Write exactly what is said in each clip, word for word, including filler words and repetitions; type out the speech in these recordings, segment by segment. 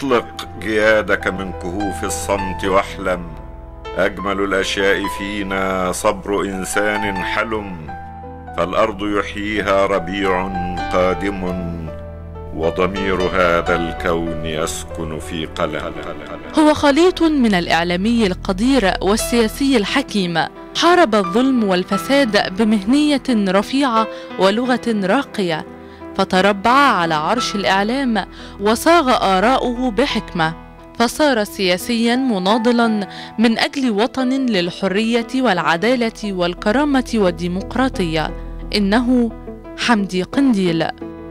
اطلق جيادك من كهوف الصمت واحلم، أجمل الأشياء فينا صبر إنسان حلم، فالأرض يحييها ربيع قادم، وضمير هذا الكون يسكن في قلق. هو خليط من الإعلامي القدير والسياسي الحكيم، حارب الظلم والفساد بمهنية رفيعة ولغة راقية، فتربع على عرش الإعلام وصاغ آراءه بحكمة، فصار سياسيا مناضلا من أجل وطن للحرية والعدالة والكرامة والديمقراطية. إنه حمدي قنديل.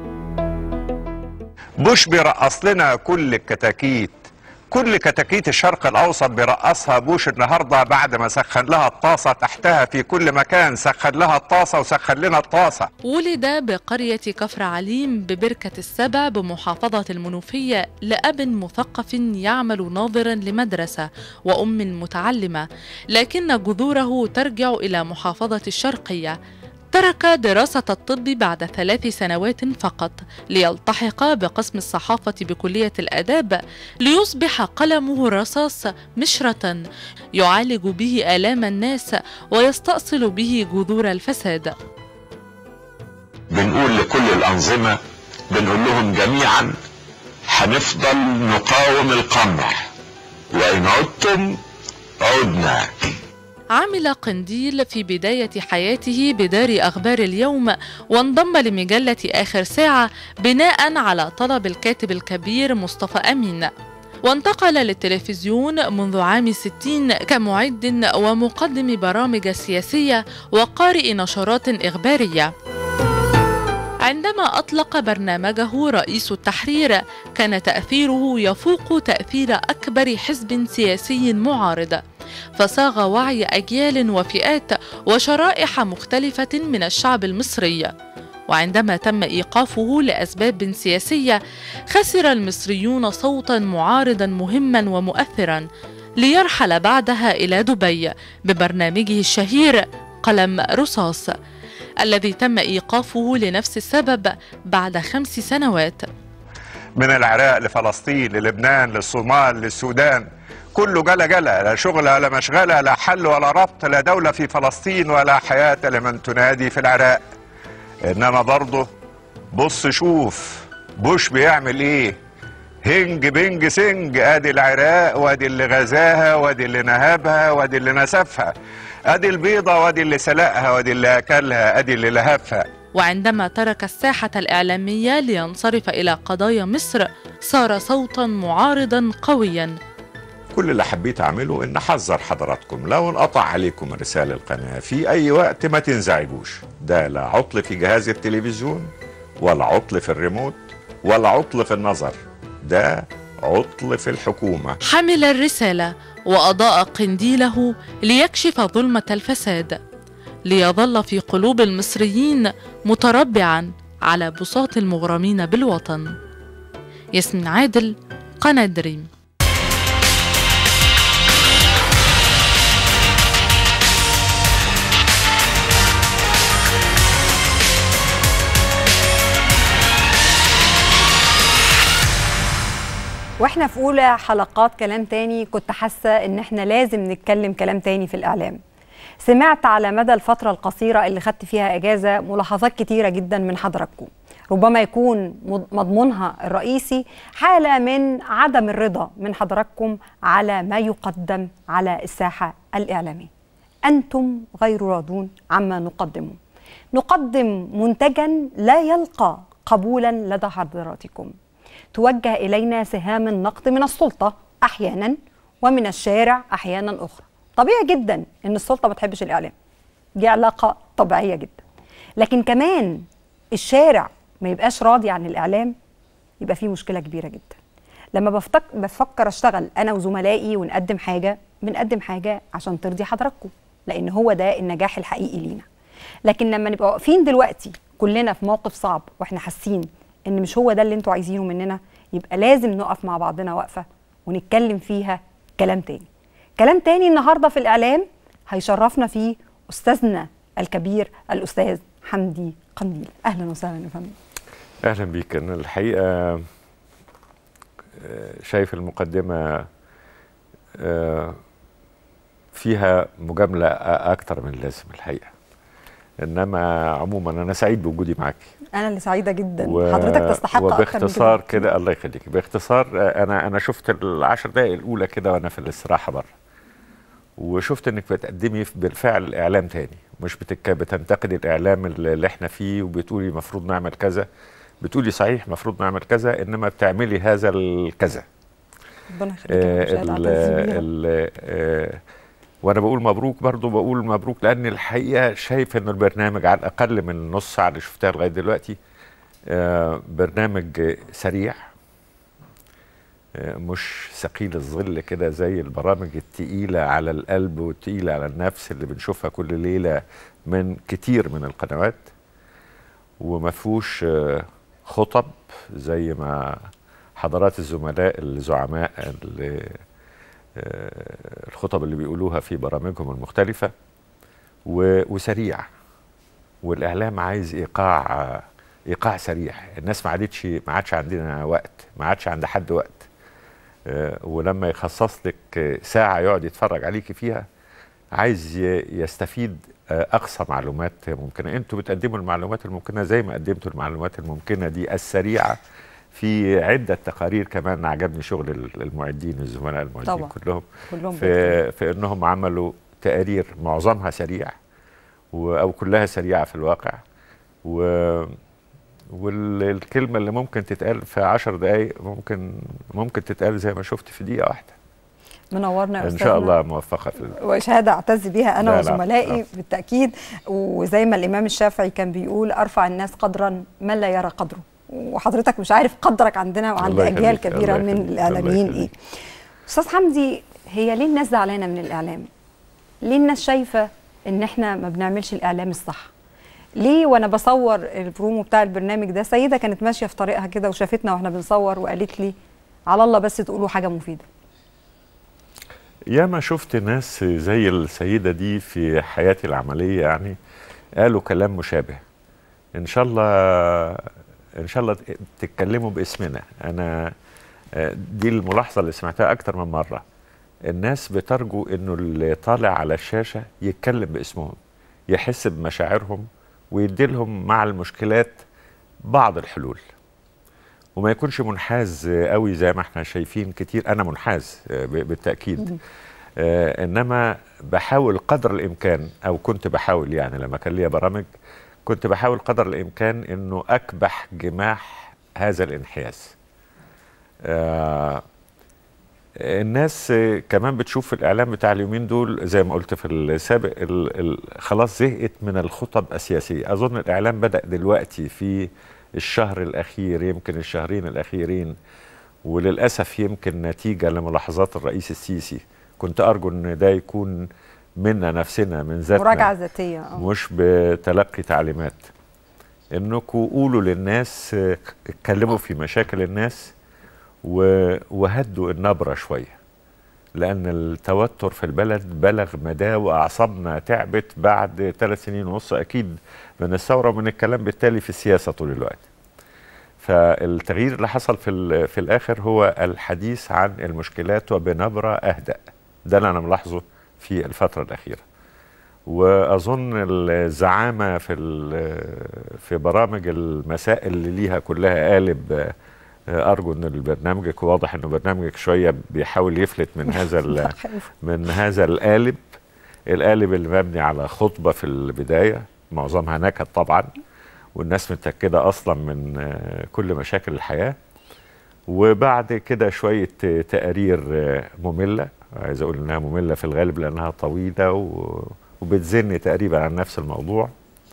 بوش بيرقص لنا كل الكتاكيت، كل كتاكيت الشرق الأوسط بيرقصها بوش النهاردة بعد ما سخن لها الطاسة تحتها في كل مكان، سخن لها الطاسة وسخن لنا الطاسة. ولد بقرية كفر عليم ببركة السبع بمحافظة المنوفية لأب مثقف يعمل ناظرا لمدرسة وأم متعلمة، لكن جذوره ترجع إلى محافظة الشرقية. ترك دراسة الطب بعد ثلاث سنوات فقط ليلتحق بقسم الصحافة بكلية الآداب، ليصبح قلمه رصاص مشرة يعالج به آلام الناس ويستأصل به جذور الفساد. بنقول لكل الأنظمة، بنقول لهم جميعا هنفضل نقاوم القمع، وإن عدتم عدنا. عمل قنديل في بداية حياته بدار أخبار اليوم، وانضم لمجلة آخر ساعة بناء على طلب الكاتب الكبير مصطفى أمين، وانتقل للتلفزيون منذ عام ستين كمعد ومقدم برامج سياسية وقارئ نشرات إخبارية. عندما أطلق برنامجه رئيس التحرير كان تأثيره يفوق تأثير أكبر حزب سياسي معارض، فصاغ وعي أجيال وفئات وشرائح مختلفة من الشعب المصري. وعندما تم إيقافه لأسباب سياسية خسر المصريون صوتا معارضا مهما ومؤثرا، ليرحل بعدها إلى دبي ببرنامجه الشهير قلم رصاص، الذي تم إيقافه لنفس السبب بعد خمس سنوات. من العراق لفلسطين للبنان للصومال للسودان، كله جلا جلا، لا شغل ولا مشغلة، لا حل ولا ربط، لا دولة في فلسطين ولا حياة لمن تنادي في العراق. إنما برضه بص شوف بوش بيعمل إيه، هنج بنج سنج، ادي العراق وادي اللي غزاها وادي اللي نهبها وادي اللي نسفها، ادي البيضة وادي اللي سلقها وادي اللي اكلها، ادي اللي لهفها. وعندما ترك الساحة الإعلامية لينصرف إلى قضايا مصر صار صوتا معارضا قويا. كل اللي حبيت أعمله إن أحذر حضراتكم لو انقطع عليكم رسالة القناة في أي وقت ما تنزعجوش، ده لا عطل في جهاز التلفزيون ولا عطل في الريموت ولا عطل في النظر، ده عطل في الحكومة. حمل الرسالة وأضاء قنديله ليكشف ظلمة الفساد، ليظل في قلوب المصريين متربعا على بساط المغرمين بالوطن. ياسمين عادل، قناة دريم. واحنا في اولى حلقات كلام تاني كنت حاسه ان احنا لازم نتكلم كلام تاني في الاعلام. سمعت على مدى الفتره القصيره اللي خدت فيها اجازه ملاحظات كتيره جدا من حضراتكم، ربما يكون مضمونها الرئيسي حاله من عدم الرضا من حضراتكم على ما يقدم على الساحه الاعلاميه. انتم غير راضون عما نقدمه، نقدم منتجا لا يلقى قبولا لدى حضراتكم. توجه إلينا سهام النقد من السلطة أحيانا ومن الشارع أحيانا أخرى. طبيعي جدا إن السلطة ما بتحبش الإعلام، دي علاقة طبيعية جدا، لكن كمان الشارع ما يبقاش راضي عن الإعلام، يبقى فيه مشكلة كبيرة جدا. لما بفتك... بفكر أشتغل أنا وزملائي ونقدم حاجة، بنقدم حاجة عشان ترضي حضراتكم، لأن هو ده النجاح الحقيقي لينا. لكن لما نبقى واقفين دلوقتي كلنا في موقف صعب وإحنا حاسين إن مش هو ده اللي انتوا عايزينه مننا، يبقى لازم نقف مع بعضنا وقفة ونتكلم فيها كلام تاني. كلام تاني النهاردة في الإعلام هيشرفنا فيه أستاذنا الكبير الأستاذ حمدي قنديل. أهلا وسهلا يا فندم. أهلا بيك. أنا الحقيقة شايف المقدمة فيها مجاملة أكتر من اللازم الحقيقة، إنما عموما أنا سعيد بوجودي معاكي. أنا اللي سعيدة جدا. و... حضرتك تستحق وباختصار كده الله يخليك، باختصار أنا أنا شفت العشر دقايق الأولى كده وأنا في الاستراحة بره، وشفت إنك بتقدمي بالفعل إعلام تاني، مش بتك... بتنتقدي الإعلام اللي إحنا فيه وبتقولي المفروض نعمل كذا، بتقولي صحيح المفروض نعمل كذا، إنما بتعملي هذا الكذا. ربنا يخليك. وانا بقول مبروك، برضو بقول مبروك لان الحقيقه شايف ان البرنامج على الاقل من نص ساعه اللي شفتها لغايه دلوقتي برنامج سريع، مش ثقيل الظل كده زي البرامج التقيله على القلب والتقيله على النفس اللي بنشوفها كل ليله من كتير من القنوات، وما فيهوش خطب زي ما حضرات الزملاء الزعماء اللي الخطب اللي بيقولوها في برامجهم المختلفة، وسريع. والإعلام عايز إيقاع إيقاع سريع. الناس ما عادتش ما عادش عندنا وقت، ما عادش عند حد وقت، ولما يخصص لك ساعة يقعد يتفرج عليكي فيها عايز يستفيد أقصى معلومات ممكنة. أنتوا بتقدموا المعلومات الممكنة زي ما قدمتوا المعلومات الممكنة دي السريعة في عدة تقارير. كمان عجبني شغل المعدين الزملاء المعدين طبعا. كلهم, كلهم في, في انهم عملوا تقارير معظمها سريع او كلها سريعة في الواقع، و والكلمة اللي ممكن تتقال في عشر دقايق ممكن ممكن تتقال زي ما شفت في دقيقة واحدة. منورنا يا استاذنا ان شاء الله موفقه في وشهاده اعتز بيها انا وزملائي لا. بالتاكيد. وزي ما الامام الشافعي كان بيقول ارفع الناس قدرا من لا يرى قدره، وحضرتك مش عارف قدرك عندنا وعند اجيال كبيره من الاعلاميين ايه. استاذ حمدي، هي ليه الناس زعلانه من الاعلام؟ ليه الناس شايفه ان احنا ما بنعملش الاعلام الصح؟ ليه وانا بصور البرومو بتاع البرنامج ده سيده كانت ماشيه في طريقها كده وشافتنا واحنا بنصور وقالت لي على الله بس تقولوا حاجه مفيده؟ ياما شفت ناس زي السيده دي في حياتي العمليه، يعني قالوا كلام مشابه. ان شاء الله ان شاء الله تتكلموا باسمنا. انا دي الملاحظه اللي سمعتها اكتر من مره. الناس بترجو انه اللي طالع على الشاشه يتكلم باسمهم، يحس بمشاعرهم ويدي لهم مع المشكلات بعض الحلول، وما يكونش منحاز قوي زي ما احنا شايفين كتير. انا منحاز بالتاكيد، آه انما بحاول قدر الامكان، او كنت بحاول يعني لما كان ليا برامج كنت بحاول قدر الامكان انه اكبح جماح هذا الانحياز. آه الناس كمان بتشوف في الاعلام بتاع اليومين دول زي ما قلت في السابق ال ال خلاص زهقت من الخطب السياسيه. اظن الاعلام بدا دلوقتي في الشهر الاخير، يمكن الشهرين الاخيرين، وللاسف يمكن نتيجه لملاحظات الرئيس السيسي. كنت ارجو ان ده يكون منا نفسنا من ذاتنا، مراجعه ذاتيه اه مش بتلقي تعليمات. انكم قولوا للناس، اتكلموا في مشاكل الناس وهدوا النبره شويه، لان التوتر في البلد بلغ مداه واعصابنا تعبت بعد ثلاث سنين ونص اكيد من الثوره ومن الكلام بالتالي في السياسه طول الوقت. فالتغيير اللي حصل في في الاخر هو الحديث عن المشكلات وبنبره اهدأ. ده اللي انا ملاحظه في الفتره الاخيره. واظن الزعامه في في برامج المساء اللي ليها كلها قالب. ارجو ان برنامجك، واضح انه برنامجك شويه بيحاول يفلت من هذا من هذا القالب القالب اللي مبني على خطبه في البدايه معظمها نكد طبعا، والناس متاكده اصلا من كل مشاكل الحياه، وبعد كده شويه تقارير ممله. عايز اقول انها ممله في الغالب لانها طويله وبتزن تقريبا عن نفس الموضوع.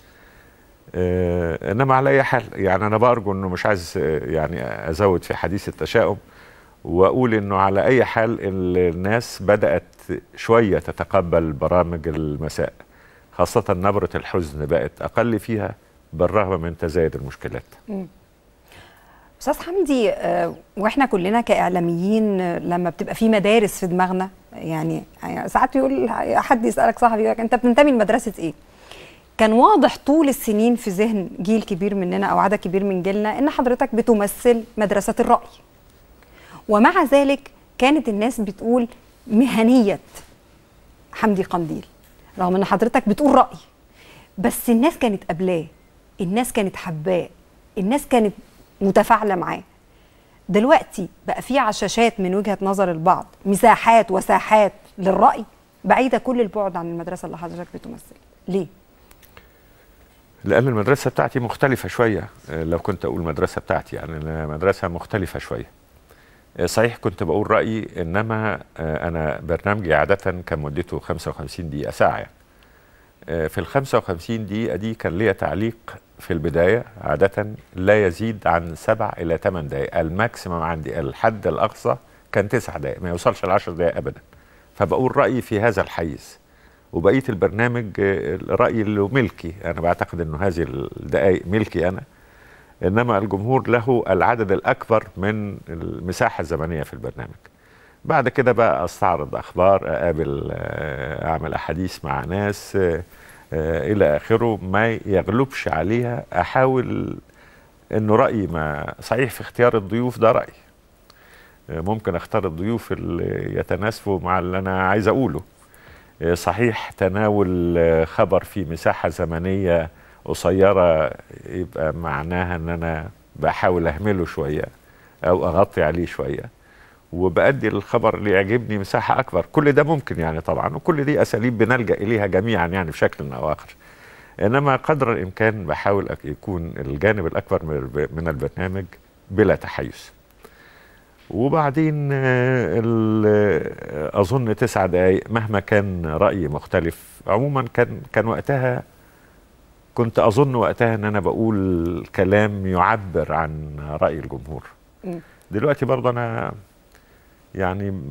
آه انما على اي حال يعني انا بارجو انه مش عايز يعني ازود في حديث التشاؤم، واقول انه على اي حال الناس بدات شويه تتقبل برامج المساء، خاصه نبره الحزن بقت اقل فيها بالرغم من تزايد المشكلات. م. استاذ حمدي، آه واحنا كلنا كاعلاميين لما بتبقى في مدارس في دماغنا، يعني, يعني ساعات يقول حد يسالك صاحبي يقول انت بتنتمي لمدرسه ايه؟ كان واضح طول السنين في ذهن جيل كبير مننا او عدد كبير من جيلنا ان حضرتك بتمثل مدرسه الراي، ومع ذلك كانت الناس بتقول مهنية حمدي قنديل، رغم ان حضرتك بتقول رأي، بس الناس كانت قبلاه، الناس كانت حباه، الناس كانت متفاعلة معاه. دلوقتي بقى في عشاشات من وجهة نظر البعض، مساحات وساحات للرأي بعيدة كل البعد عن المدرسة اللي حضرتك بتمثل. ليه؟ لأن المدرسة بتاعتي مختلفة شوية. لو كنت أقول المدرسة بتاعتي يعني مدرسة مختلفة شوية. صحيح كنت بقول رأيي، إنما أنا برنامجي عادة كان مدته خمسة وخمسين دقيقة، ساعة يعني. في ال خمسة وخمسين دقيقة دي كان ليا تعليق في البداية عادة لا يزيد عن سبع إلى ثمان دقائق، الماكسيمم عندي الحد الأقصى كان تسع دقائق، ما يوصلش لعشر دقائق أبدا. فبقول رأيي في هذا الحيز، وبقية البرنامج الرأي اللي ملكي، أنا بعتقد أنه هذه الدقائق ملكي أنا، إنما الجمهور له العدد الأكبر من المساحة الزمنية في البرنامج. بعد كده بقى أستعرض أخبار، أقابل، أعمل أحاديث مع ناس إلى آخره، ما يغلبش عليها أحاول أنه رأيي ما صحيح في اختيار الضيوف، ده رأي ممكن أختار الضيوف اللي يتناسبوا مع اللي أنا عايز أقوله. صحيح تناول خبر في مساحة زمنية قصيرة يبقى معناها أن أنا بحاول أهمله شوية أو أغطي عليه شوية، وبأدي الخبر اللي يعجبني مساحة أكبر. كل ده ممكن يعني طبعا، وكل دي أساليب بنلجأ إليها جميعا يعني بشكل أو آخر. إنما قدر الإمكان بحاول يكون الجانب الأكبر من البرنامج بلا تحيز. وبعدين أظن تسع دقايق مهما كان رأيي مختلف. عموما كان كان وقتها كنت أظن وقتها أن أنا بقول كلام يعبر عن رأي الجمهور. دلوقتي برضه أنا يعني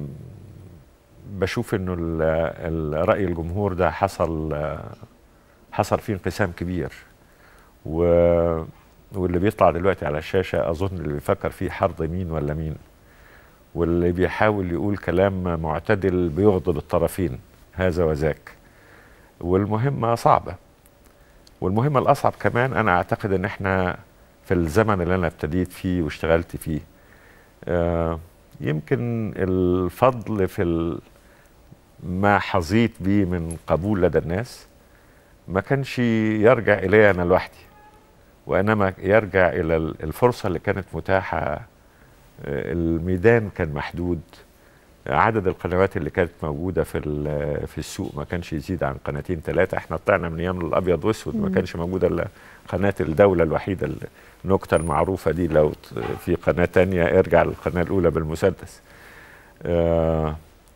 بشوف انه الرأي الجمهور ده حصل حصل فيه انقسام كبير، و واللي بيطلع دلوقتي على الشاشة أظن اللي بيفكر فيه حرض مين ولا مين، واللي بيحاول يقول كلام معتدل بيغضب الطرفين هذا وذاك. والمهمة صعبة، والمهمة الأصعب كمان أنا أعتقد أن احنا في الزمن اللي أنا ابتديت فيه واشتغلت فيه، آه يمكن الفضل في ما حظيت به من قبول لدى الناس ما كانش يرجع إلي أنا لوحدي، وإنما يرجع إلى الفرصة اللي كانت متاحة. الميدان كان محدود، عدد القنوات اللي كانت موجودة في في السوق ما كانش يزيد عن قناتين ثلاثة. احنا طلعنا من أيام الأبيض وأسود، ما كانش موجودة إلا قناة الدولة الوحيدة، النكتة المعروفة دي لو في قناة تانية ارجع للقناة الأولى بالمسدس. آه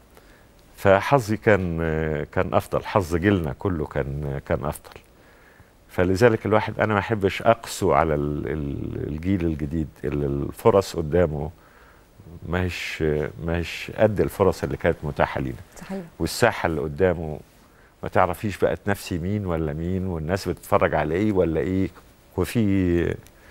فحظي كان كان أفضل، حظ جيلنا كله كان كان أفضل. فلذلك الواحد أنا ما أحبش أقسو على الجيل الجديد اللي الفرص قدامه ما هيش ما هيش قد الفرص اللي كانت متاحة لينا. صحيح. والساحة اللي قدامه ما تعرفيش بقت نفسي مين ولا مين، والناس بتتفرج على إيه ولا إيه، وفي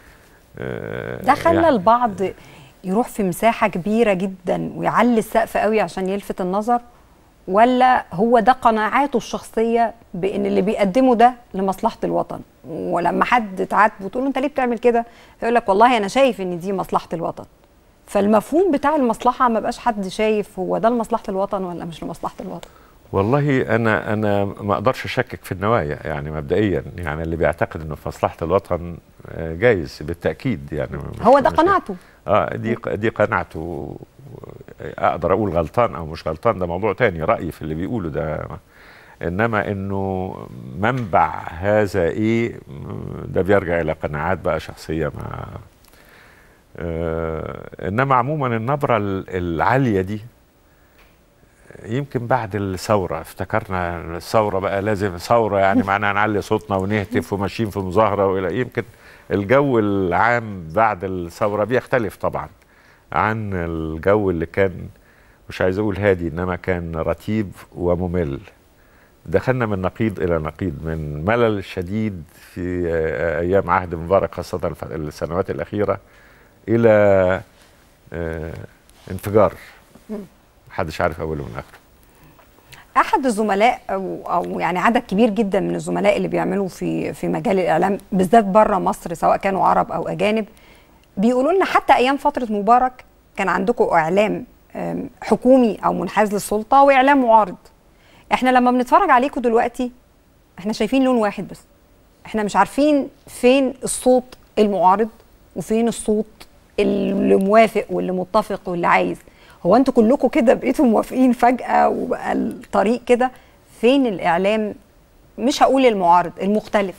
ده خلى يعني البعض يروح في مساحة كبيرة جدا ويعلي السقف قوي عشان يلفت النظر، ولا هو ده قناعاته الشخصية بأن اللي بيقدمه ده لمصلحة الوطن، ولما حد تعاتبه وتقول له أنت ليه بتعمل كده يقول لك والله أنا شايف أن دي مصلحة الوطن. فالمفهوم بتاع المصلحة ما بقاش حد شايف هو ده لمصلحة الوطن ولا مش لمصلحة الوطن. والله أنا أنا ما أقدرش أشكك في النوايا يعني مبدئيا، يعني اللي بيعتقد إنه في مصلحة الوطن جايز بالتأكيد، يعني هو ده قناعته. اه دي دي قناعته. أقدر أقول غلطان أو مش غلطان ده موضوع تاني، رأيي في اللي بيقوله ده. إنما إنه منبع هذا إيه ده بيرجع إلى قناعات بقى شخصية. مع آه إنما عموما النبرة العالية دي يمكن بعد الثورة افتكرنا الثورة بقى لازم ثورة يعني معناها نعلي صوتنا ونهتف وماشيين في مظاهرة، وإلى يمكن الجو العام بعد الثورة بيختلف طبعا عن الجو اللي كان مش عايز أقول هادي، إنما كان رتيب وممل. دخلنا من نقيض إلى نقيض، من ملل شديد في أيام عهد مبارك خاصة السنوات الأخيرة إلى اه انفجار محدش عارف أوله من آخره. أحد الزملاء أو, أو يعني عدد كبير جدا من الزملاء اللي بيعملوا في في مجال الإعلام بالذات بره مصر سواء كانوا عرب أو أجانب بيقولوا لنا حتى أيام فترة مبارك كان عندكم اعلام حكومي او منحاز للسلطه واعلام معارض. احنا لما بنتفرج عليكم دلوقتي احنا شايفين لون واحد بس، احنا مش عارفين فين الصوت المعارض وفين الصوت اللي موافق واللي متفق واللي عايز. هو انتوا كلكم كده بقيتوا موافقين فجأة وبقى الطريق كده؟ فين الإعلام؟ مش هقول المعارض، المختلف.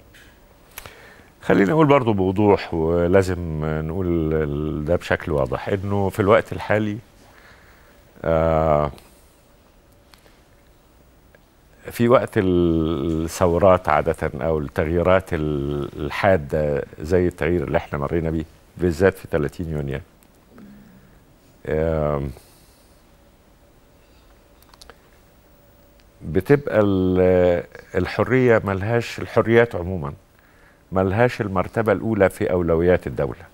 خلينا نقول برضو بوضوح، ولازم نقول ده بشكل واضح، انه في الوقت الحالي آه في وقت الثورات عادة أو التغييرات الحادة زي التغيير اللي احنا مرينا بيه بالذات في ثلاثين يونيو، بتبقى الحرية ملهاش، الحريات عموما ملهاش المرتبة الأولى في أولويات الدولة.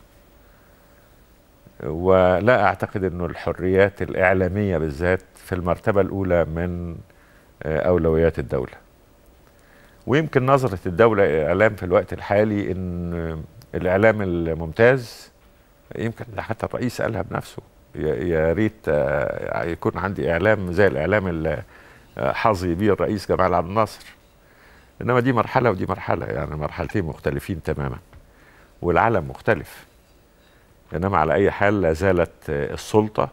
ولا أعتقد أنه الحريات الإعلامية بالذات في المرتبة الأولى من أولويات الدولة. ويمكن نظرة الدولة الإعلام في الوقت الحالي أن الإعلام الممتاز، يمكن حتى الرئيس قالها بنفسه، يا ريت يكون عندي إعلام زي الإعلام اللي حظي بيه الرئيس جمال عبد الناصر. إنما دي مرحلة ودي مرحلة، يعني مرحلتين مختلفين تماما والعالم مختلف. إنما على أي حال لا زالت السلطة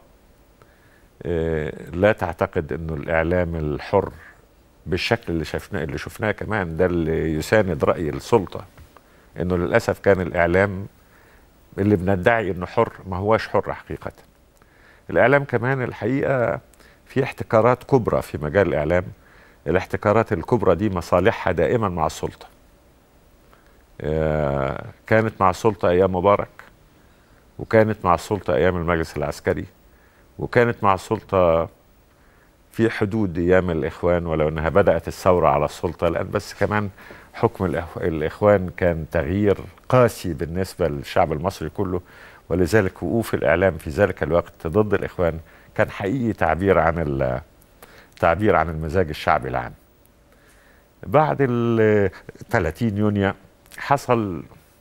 لا تعتقد انه الاعلام الحر بالشكل اللي شفناه اللي شفناه كمان ده اللي يساند راي السلطه، انه للاسف كان الاعلام اللي بندعي انه حر ما هواش حر حقيقه. الاعلام كمان الحقيقه في احتكارات كبرى في مجال الاعلام، الاحتكارات الكبرى دي مصالحها دائما مع السلطه. كانت مع السلطه ايام مبارك، وكانت مع السلطه ايام المجلس العسكري، وكانت مع السلطة في حدود أيام الإخوان، ولو أنها بدأت الثورة على السلطة الآن، بس كمان حكم الإخوان كان تغيير قاسي بالنسبة للشعب المصري كله، ولذلك وقوف الإعلام في ذلك الوقت ضد الإخوان كان حقيقي تعبير عن تعبير عن المزاج الشعبي العام. بعد ال ثلاثين يونيو حصل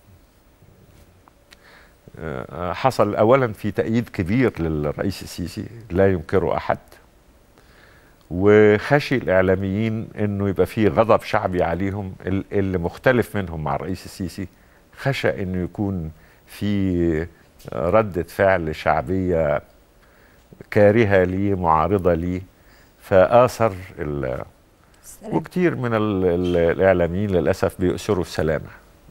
حصل أولا في تأييد كبير للرئيس السيسي لا ينكره أحد، وخشي الإعلاميين أنه يبقى فيه غضب شعبي عليهم اللي مختلف منهم مع الرئيس السيسي، خشى أنه يكون في ردة فعل شعبية كارهة ليه معارضة ليه، فآثر وكتير من ال ال الإعلاميين للأسف بيؤثروا السلامة،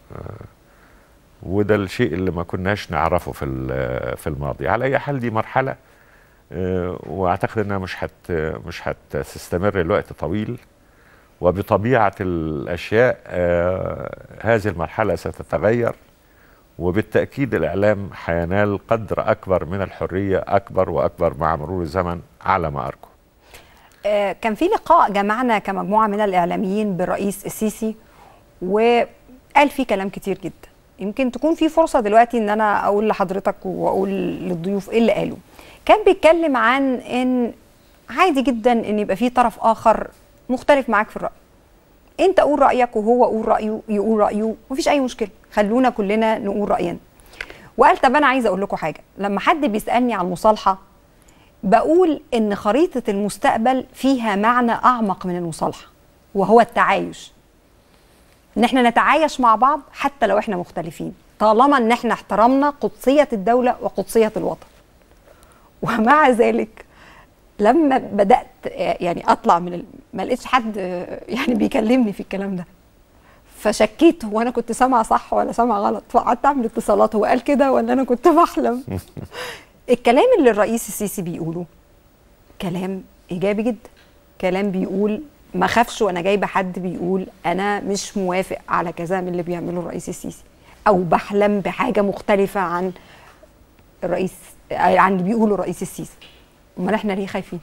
وده الشيء اللي ما كناش نعرفه في في الماضي. على اي حال دي مرحله، واعتقد انها مش حت مش هتستمر لوقت طويل، وبطبيعه الاشياء هذه المرحله ستتغير، وبالتاكيد الاعلام هينال قدر اكبر من الحريه اكبر واكبر مع مرور الزمن على ما ارجو. كان في لقاء جمعنا كمجموعه من الاعلاميين بالرئيس السيسي وقال فيه كلام كتير جدا، يمكن تكون في فرصة دلوقتي ان انا اقول لحضرتك واقول للضيوف ايه اللي قاله. كان بيتكلم عن ان عادي جدا ان يبقى في طرف اخر مختلف معاك في الرأي، انت قول رأيك وهو قول رأيه يقول رأيه، مفيش اي مشكلة، خلونا كلنا نقول رأينا. وقال طب انا عايزه اقول لكم حاجة، لما حد بيسألني عن المصالحة بقول ان خريطة المستقبل فيها معنى اعمق من المصالحة، وهو التعايش، ان احنا نتعايش مع بعض حتى لو احنا مختلفين، طالما ان احنا احترمنا قدسية الدولة وقدسية الوطن. ومع ذلك لما بدأت يعني اطلع من ال... ما لقيتش حد يعني بيكلمني في الكلام ده، فشكيت هو انا كنت سامعه صح ولا سامعه غلط، فقعدت اعمل اتصالات، هو قال كده ولا انا كنت بحلم؟ الكلام اللي الرئيس السيسي بيقوله كلام ايجابي جدا، كلام بيقول ما خافش وانا جايبه حد بيقول انا مش موافق على كذا من اللي بيعمله الرئيس السيسي، او بحلم بحاجه مختلفه عن الرئيس عن اللي بيقوله الرئيس السيسي. امال احنا ليه خايفين؟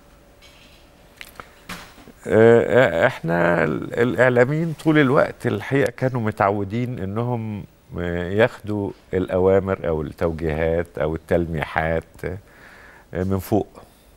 احنا الاعلاميين طول الوقت الحقيقه كانوا متعودين انهم ياخدوا الاوامر او التوجيهات او التلميحات من فوق،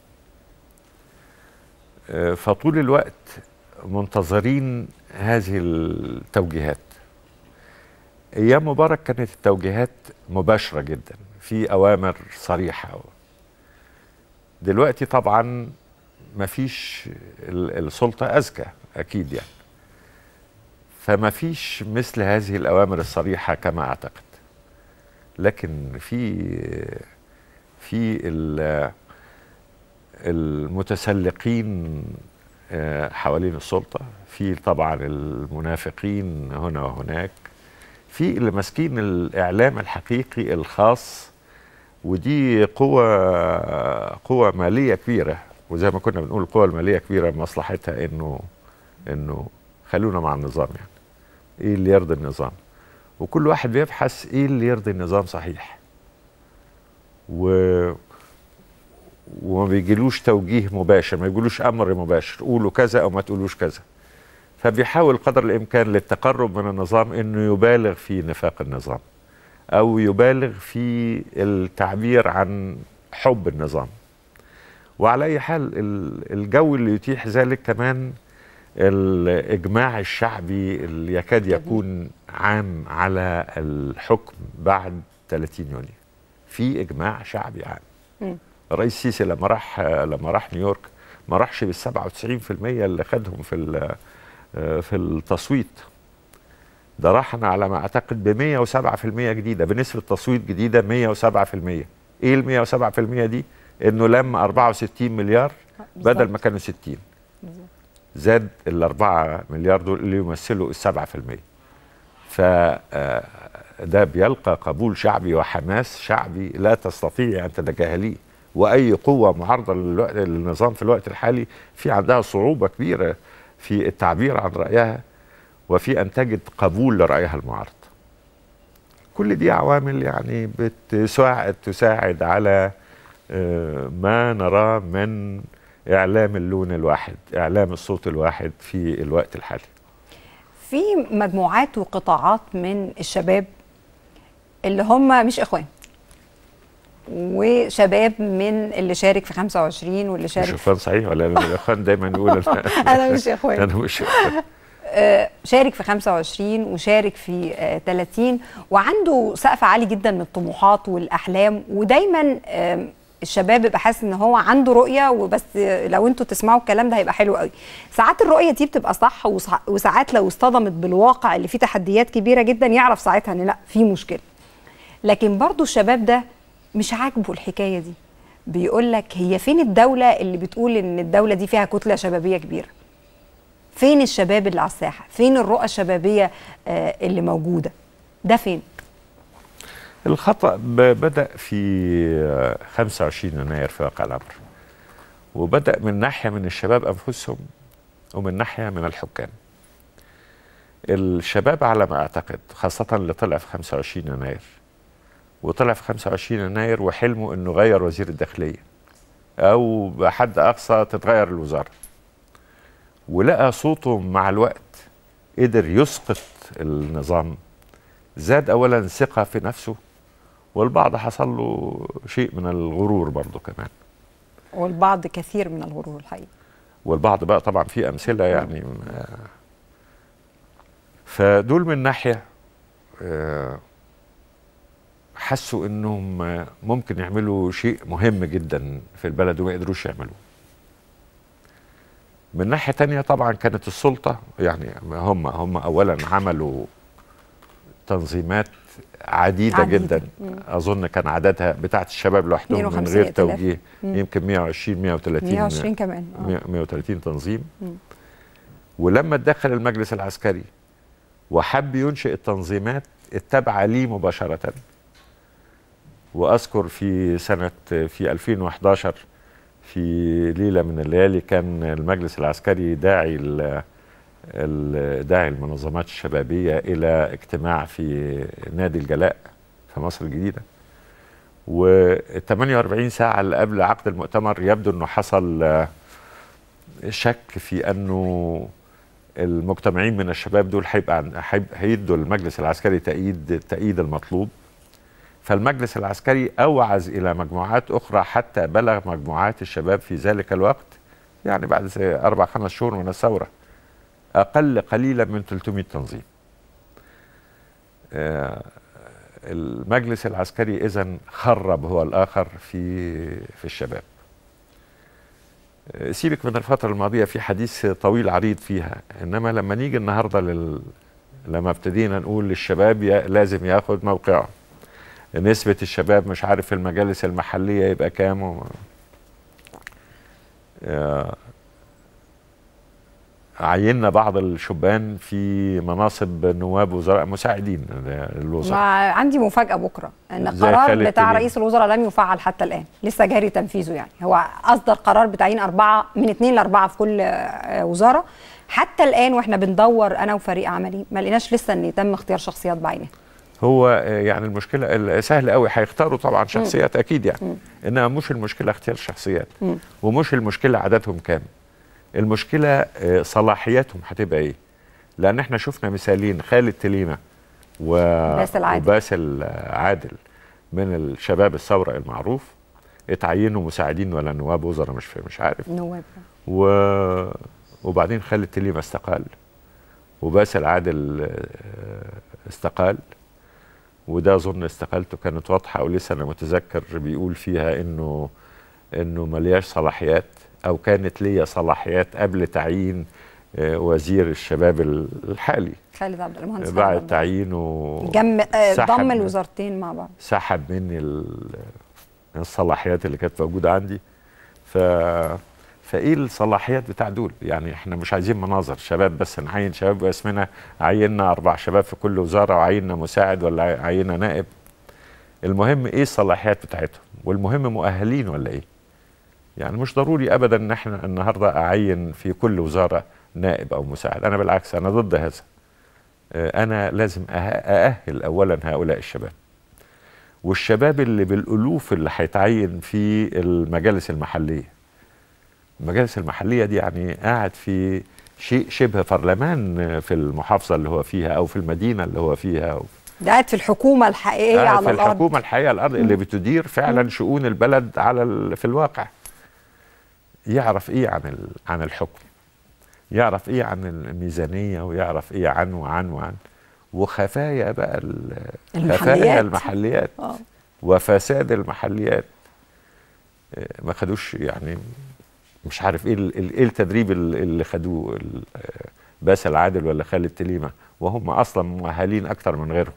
فطول الوقت منتظرين هذه التوجيهات. ايام مبارك كانت التوجيهات مباشره جدا، في اوامر صريحه. دلوقتي طبعا ما فيش، السلطه اذكى اكيد يعني، فما فيش مثل هذه الاوامر الصريحه كما اعتقد. لكن في في المتسلقين حوالين السلطه، في طبعا المنافقين هنا وهناك، في اللي ماسكين الاعلام الحقيقي الخاص، ودي قوة قوة مالية كبيرة. وزي ما كنا بنقول القوة المالية كبيرة مصلحتها انه انه خلونا مع النظام، يعني ايه اللي يرضي النظام، وكل واحد بيبحث ايه اللي يرضي النظام صحيح، و وما بيجيلوش توجيه مباشر، ما يقولوش امر مباشر قولوا كذا او ما تقولوش كذا. فبيحاول قدر الامكان للتقرب من النظام انه يبالغ في نفاق النظام، أو يبالغ في التعبير عن حب النظام. وعلى أي حال الجو اللي يتيح ذلك كمان الإجماع الشعبي اللي يكاد يكون عام على الحكم بعد ثلاثين يونيو. في إجماع شعبي عام. الرئيس السيسي لما راح لما راح نيويورك ما راحش بال سبعة وتسعين بالمئة اللي خدهم في في التصويت، ده راحنا على ما اعتقد ب مئة وسبعة بالمئة جديده، بنسبه تصويت جديده مئة وسبعة بالمئة. ايه ال مئة وسبعة بالمئة دي؟ انه لم أربعة وستين مليار بدل ما كانوا ستين، زاد ال أربعة مليار دول اللي يمثلوا ال سبعة بالمئة. فده بيلقى قبول شعبي وحماس شعبي لا تستطيع ان تتجاهليه. واي قوه معارضه للنظام في الوقت الحالي في عندها صعوبه كبيره في التعبير عن رايها وفي أن تجد قبول لرأيها المعارض. كل دي عوامل يعني بتساعد تساعد على ما نراه من إعلام اللون الواحد، إعلام الصوت الواحد في الوقت الحالي. في مجموعات وقطاعات من الشباب اللي هم مش إخوان، وشباب من اللي شارك في خمسة وعشرين واللي شارك مش إخوان صحيح ولا الإخوان دايما يقول أنا مش إخوان أنا مش إخوان. شارك في خمسة وعشرين وشارك في ثلاثين وعنده سقف عالي جدا من الطموحات والأحلام، ودايما الشباب بيبقى حاسس ان هو عنده رؤيه، وبس لو انتوا تسمعوا الكلام ده هيبقى حلو قوي. ساعات الرؤيه دي بتبقى صح، وساعات لو اصطدمت بالواقع اللي فيه تحديات كبيره جدا يعرف ساعتها ان لا في مشكله. لكن برضو الشباب ده مش عاجبه الحكايه دي، بيقول لك هي فين الدوله اللي بتقول ان الدوله دي فيها كتله شبابيه كبيره؟ فين الشباب اللي على الساحه؟ فين الرؤى الشبابيه اللي موجوده؟ ده فين؟ الخطأ بدأ في خمسة وعشرين يناير في واقع الأمر، وبدأ من ناحية من الشباب أنفسهم ومن ناحية من الحكام. الشباب على ما أعتقد خاصة اللي طلع في خمسة وعشرين يناير وطلع في خمسة وعشرين يناير وحلمه أنه غير وزير الداخلية أو بحد أقصى تتغير الوزارة، ولقى صوته مع الوقت قدر يسقط النظام، زاد أولا ثقة في نفسه، والبعض حصل له شيء من الغرور برضه كمان، والبعض كثير من الغرور الحقيقي، والبعض بقى طبعا في أمثلة يعني. فدول من ناحية حسوا انهم ممكن يعملوا شيء مهم جدا في البلد وما قدروش يعملوه. من ناحية تانية طبعا كانت السلطة يعني هم هم اولا عملوا تنظيمات عديدة, عديدة. جدا. مم. اظن كان عددها بتاعت الشباب لوحدهم من غير توجيه يمكن مئة وعشرين مئة وثلاثين مئة وعشرين كمان آه. مئة وثلاثين تنظيم. مم. ولما اتدخل المجلس العسكري وحب ينشئ التنظيمات التابعة ليه مباشرة، وأذكر في سنة في ألفين وأحد عشر في ليلة من الليالي كان المجلس العسكري داعي داعي المنظمات الشبابية إلى اجتماع في نادي الجلاء في مصر الجديدة، والثمانية وأربعين ساعة اللي قبل عقد المؤتمر يبدو أنه حصل شك في أنه المجتمعين من الشباب دول هيبقى هيدوا المجلس العسكري تأييد التأييد المطلوب. فالمجلس العسكري أوعز إلى مجموعات أخرى حتى بلغ مجموعات الشباب في ذلك الوقت يعني بعد أربع خمس شهور من الثورة أقل قليلا من ثلاثمئة تنظيم. المجلس العسكري إذن خرب هو الآخر في في الشباب. سيبك من الفترة الماضية في حديث طويل عريض فيها، إنما لما نيجي النهاردة لل... لما ابتدينا نقول للشباب ي... لازم ياخد موقعه، نسبة الشباب مش عارف في المجالس المحلية يبقى كام و... عيننا بعض الشبان في مناصب نواب وزراء مساعدين للوزراء. عندي مفاجأة بكرة ان القرار بتاع رئيس الوزراء لم يفعل حتى الآن، لسه جاري تنفيذه. يعني هو أصدر قرار بتعيين أربعة من اثنين لأربعة في كل وزارة، حتى الآن واحنا بندور أنا وفريق عملي ما لقيناش لسه ان يتم اختيار شخصيات بعينها. هو يعني المشكلة سهل قوي، هيختاروا طبعا شخصيات م. أكيد يعني م. إنما مش المشكلة اختيار شخصيات م. ومش المشكلة عددهم كام، المشكلة صلاحياتهم هتبقى ايه؟ لأن احنا شفنا مثالين، خالد تليمة و... وباسل عادل من الشباب الثورة المعروف اتعينوا مساعدين ولا نواب وزراء مش مش عارف نواب و... وبعدين خالد تليمة استقال وباسل عادل استقال، وده اظن استقالته كانت واضحة، ولسه انا متذكر بيقول فيها انه انه ملياش صلاحيات، او كانت ليا صلاحيات قبل تعيين وزير الشباب الحالي خالد عبد المهندس بعد تعيينه جم ضم الوزارتين مع بعض، سحب مني الصلاحيات اللي كانت موجوده عندي. ف فايه الصلاحيات بتاع دول؟ يعني احنا مش عايزين مناظر شباب بس نعين شباب باسمنا، عيننا اربع شباب في كل وزاره وعيننا مساعد ولا عيننا نائب. المهم ايه الصلاحيات بتاعتهم، والمهم مؤهلين ولا ايه؟ يعني مش ضروري ابدا ان احنا النهارده اعين في كل وزاره نائب او مساعد، انا بالعكس انا ضد هذا. انا لازم ااهل اولا هؤلاء الشباب، والشباب اللي بالالوف اللي هيتعين في المجالس المحليه. المجالس المحليه دي يعني قاعد في شيء شبه برلمان في المحافظه اللي هو فيها او في المدينه اللي هو فيها، أو ده قاعد في الحكومه الحقيقيه على في الارض، في الحكومه الحقيقيه على الارض اللي بتدير فعلا شؤون البلد على في الواقع. يعرف ايه عن عن الحكم، يعرف ايه عن الميزانيه، ويعرف ايه عن وعن وعن وخفايا بقى خفايا المحليات أوه. وفساد المحليات. ما خدوش يعني مش عارف ايه ايه التدريب اللي خدوه باسل عادل ولا خالد تليمة، وهم اصلا مؤهلين اكتر من غيرهم.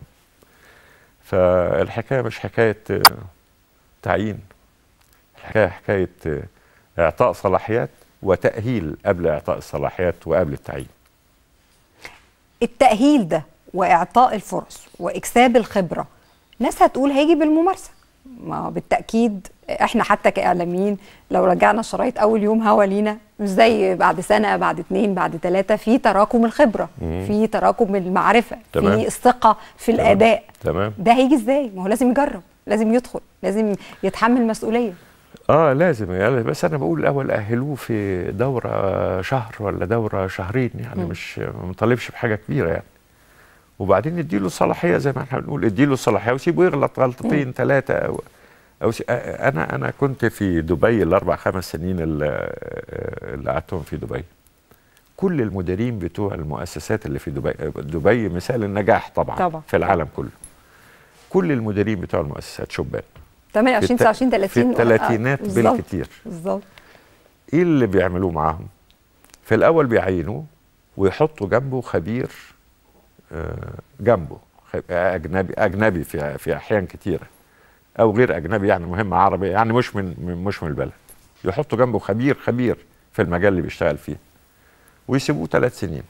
فالحكايه مش حكايه تعيين، الحكايه حكايه اعطاء صلاحيات وتأهيل قبل اعطاء الصلاحيات وقبل التعيين. التأهيل ده واعطاء الفرص واكساب الخبره، ناس هتقول هيجي بالممارسه، ما بالتأكيد احنا حتى كإعلاميين لو رجعنا شرايط اول يوم هوا لينا مش زي بعد سنه بعد اتنين بعد تلاته، في تراكم الخبره، مم. في تراكم المعرفه، تمام. في الثقه في تمام. الاداء تمام. ده هيجي ازاي؟ ما هو لازم يجرب، لازم يدخل، لازم يتحمل مسؤوليه. اه لازم يعني، بس انا بقول الاول اهلوه في دوره شهر ولا دوره شهرين يعني، مم. مش ما مطالبش بحاجه كبيره يعني، وبعدين اديله صلاحيه زي ما احنا بنقول، اديله صلاحيه وسيبه يغلط غلطتين ثلاثه أو أو انا انا كنت في دبي الاربع خمس سنين اللي, اللي قعدتهم في دبي. كل المديرين بتوع المؤسسات اللي في دبي، دبي مثال النجاح طبعا, طبعا في العالم كله. كل المديرين بتوع المؤسسات شبان ثمانية وعشرين تسعة وعشرين ثلاثين في الثلاثينات آه بالكثير. بالظبط. ايه اللي بيعملوه معاهم؟ في الاول بيعينوه ويحطوا جنبه خبير جنبه اجنبي اجنبي في في احيان كتيره، او غير اجنبي يعني مهم عربي يعني مش من مش من البلد، يحطوا جنبه خبير خبير في المجال اللي بيشتغل فيه ويسيبوه ثلاث سنين.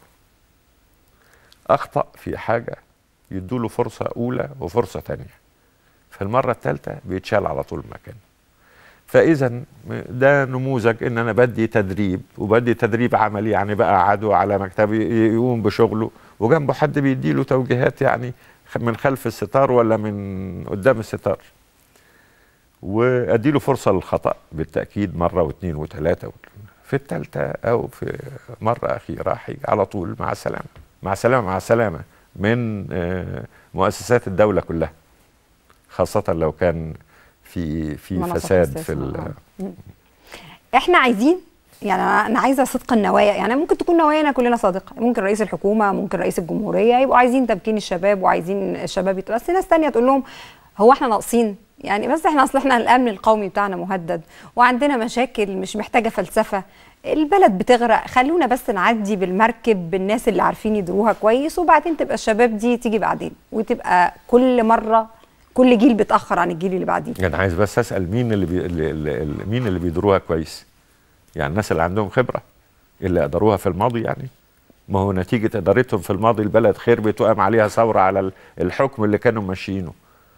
اخطا في حاجه يدوا له فرصه اولى وفرصه ثانيه، في المره الثالثه بيتشال على طول مكانه. فاذا ده نموذج ان انا بدي تدريب وبدي تدريب عملي، يعني بقى عدو على مكتبي يقوم بشغله وجنبه حد بيدي له توجيهات يعني من خلف الستار ولا من قدام الستار، وادي له فرصه للخطا بالتاكيد مره واثنين وثلاثه، في الثالثه او في مره اخيره هيجي على طول مع السلامه مع السلامه مع السلامه من مؤسسات الدوله كلها، خاصه لو كان في في فساد في ال... احنا عايزين يعني انا عايزه صدق النوايا، يعني ممكن تكون نوايانا كلنا صادقه، ممكن رئيس الحكومه، ممكن رئيس الجمهوريه يبقوا عايزين تمكين الشباب وعايزين الشباب يت... بس ناس ثانيه تقول لهم هو احنا ناقصين؟ يعني بس احنا اصل احنا الامن القومي بتاعنا مهدد وعندنا مشاكل مش محتاجه فلسفه، البلد بتغرق، خلونا بس نعدي بالمركب بالناس اللي عارفين يدروها كويس وبعدين تبقى الشباب دي تيجي بعدين، وتبقى كل مره كل جيل بيتاخر عن الجيل اللي بعديه. يعني عايز بس اسال مين اللي, بي... اللي, اللي مين اللي بيدروها كويس؟ يعني الناس اللي عندهم خبره اللي اداروها في الماضي، يعني ما هو نتيجه ادارتهم في الماضي البلد خربت وقام عليها ثوره على الحكم اللي كانوا ماشيينه.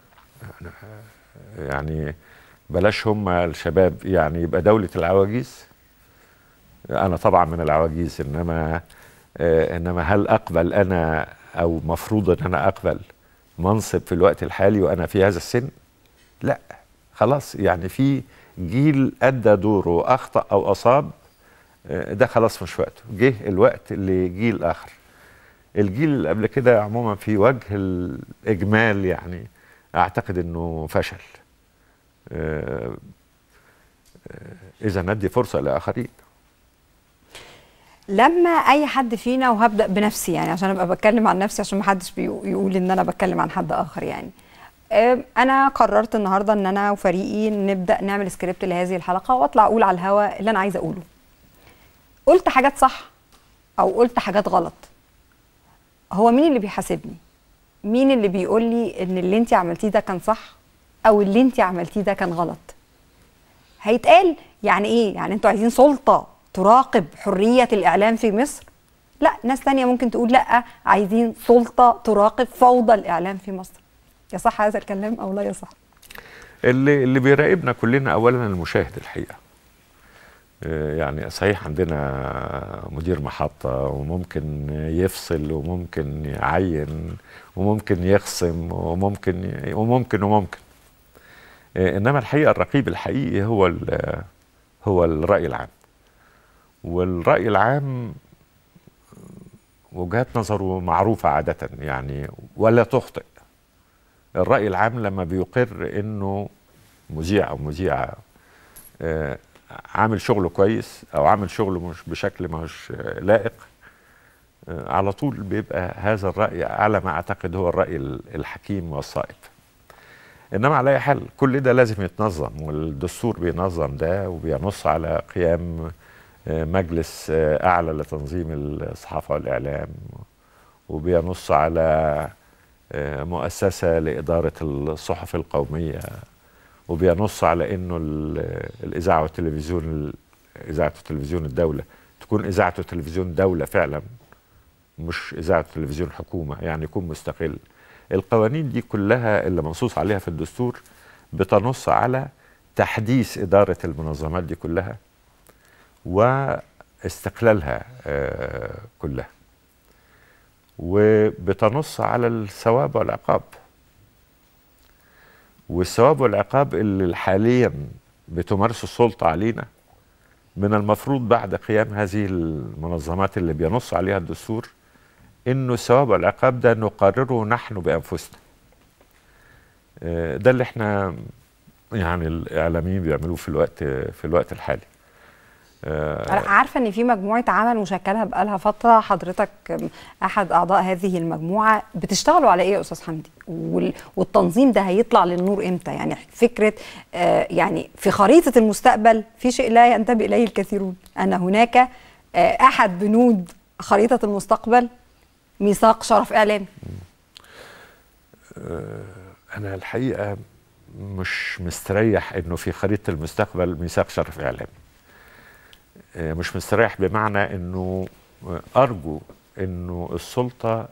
يعني بلاش هم الشباب، يعني يبقى دولة العواجيز. أنا طبعا من العواجيز، إنما آه إنما هل أقبل أنا أو مفروض أن أنا أقبل منصب في الوقت الحالي وأنا في هذا السن؟ لا، خلاص. يعني في جيل أدى دوره، أخطأ أو أصاب، آه ده خلاص مش وقته، جه الوقت لجيل آخر. الجيل اللي قبل كده عموما في وجه الإجمال يعني أعتقد إنه فشل. إذا ندي فرصة لآخرين. لما أي حد فينا، وهبدأ بنفسي يعني عشان أبقى بتكلم عن نفسي عشان محدش يقول إن أنا بتكلم عن حد آخر، يعني أنا قررت النهاردة إن أنا وفريقي نبدأ نعمل سكريبت لهذه الحلقة وأطلع أقول على الهوا اللي أنا عايزة أقوله. قلت حاجات صح أو قلت حاجات غلط، هو مين اللي بيحاسبني؟ مين اللي بيقول لي إن اللي أنت عملتيه ده كان صح أو اللي أنت عملتيه ده كان غلط؟ هيتقال يعني إيه؟ يعني أنتوا عايزين سلطة تراقب حرية الإعلام في مصر؟ لا، ناس تانية ممكن تقول لا، عايزين سلطة تراقب فوضى الإعلام في مصر. يصح هذا الكلام أو لا يصح؟ اللي اللي بيراقبنا كلنا أولا المشاهد الحقيقة. يعني صحيح عندنا مدير محطة وممكن يفصل وممكن يعين وممكن يخصم وممكن وممكن وممكن إنما الحقيقة الرقيب الحقيقي هو هو الرأي العام. والرأي العام وجهات نظره معروفة عادة يعني ولا تخطئ. الرأي العام لما بيقر إنه مذيع أو مذيعة عامل شغله كويس أو عامل شغله مش بشكل مش لائق، على طول بيبقى هذا الرأي على ما أعتقد هو الرأي الحكيم والصائب. إنما على أي حال كل ده لازم يتنظم، والدستور بينظم ده وبينص على قيام مجلس أعلى لتنظيم الصحافة والإعلام، وبينص على مؤسسة لإدارة الصحف القومية، وبينص على إنه الإذاعة والتلفزيون إذاعة وتلفزيون الدولة تكون إذاعة وتلفزيون دولة فعلا، مش إذاعة وتلفزيون حكومة، يعني يكون مستقل. القوانين دي كلها اللي منصوص عليها في الدستور بتنص على تحديث إدارة المنظمات دي كلها واستقلالها كلها، وبتنص على الثواب والعقاب. والثواب والعقاب اللي حاليا بتمارس السلطة علينا من المفروض بعد قيام هذه المنظمات اللي بينص عليها الدستور انه الثواب والعقاب ده نقرره نحن بانفسنا. ده اللي احنا يعني الاعلاميين بيعملوه في الوقت في الوقت الحالي. أنا عارفة إن في مجموعة عمل مشكلة بقالها فترة، حضرتك أحد أعضاء هذه المجموعة، بتشتغلوا على إيه يا أستاذ حمدي؟ والتنظيم ده هيطلع للنور إمتى؟ يعني فكرة آه يعني في خريطة المستقبل في شيء لا ينتبه إليه الكثيرون، أن هناك آه أحد بنود خريطة المستقبل ميثاق شرف إعلامي. أنا الحقيقة مش مستريح إنه في خريطة المستقبل ميثاق شرف إعلامي. مش مستريح بمعنى انه ارجو انه السلطة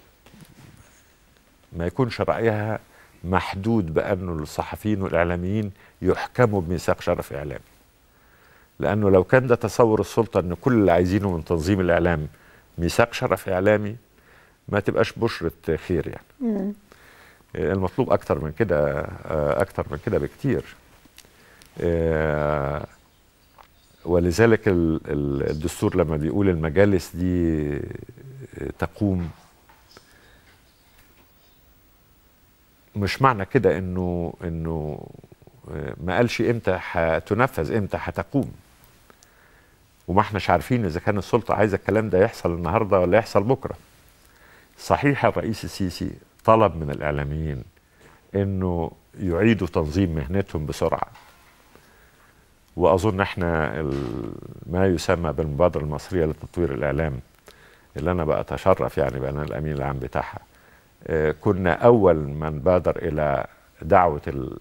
ما يكونش رأيها محدود بانه الصحفيين والاعلاميين يحكموا بميثاق شرف اعلامي. لانه لو كان ده تصور السلطة ان كل اللي عايزينه من تنظيم الاعلام ميثاق شرف اعلامي ما تبقاش بشرة خير يعني. مم. المطلوب اكتر من كده، اكتر من كده بكتير. ولذلك الدستور لما بيقول المجالس دي تقوم، مش معنى كده انه انه ما قالش امتى هتنفذ، امتى هتقوم. وما احناش عارفين اذا كان السلطه عايزه الكلام ده يحصل النهارده ولا يحصل بكره. صحيح الرئيس السيسي طلب من الاعلاميين انه يعيدوا تنظيم مهنتهم بسرعه، واظن احنا ما يسمى بالمبادره المصريه لتطوير الاعلام اللي انا بقى اتشرف يعني بقى انا الامين العام بتاعها، كنا اول من بادر الى دعوه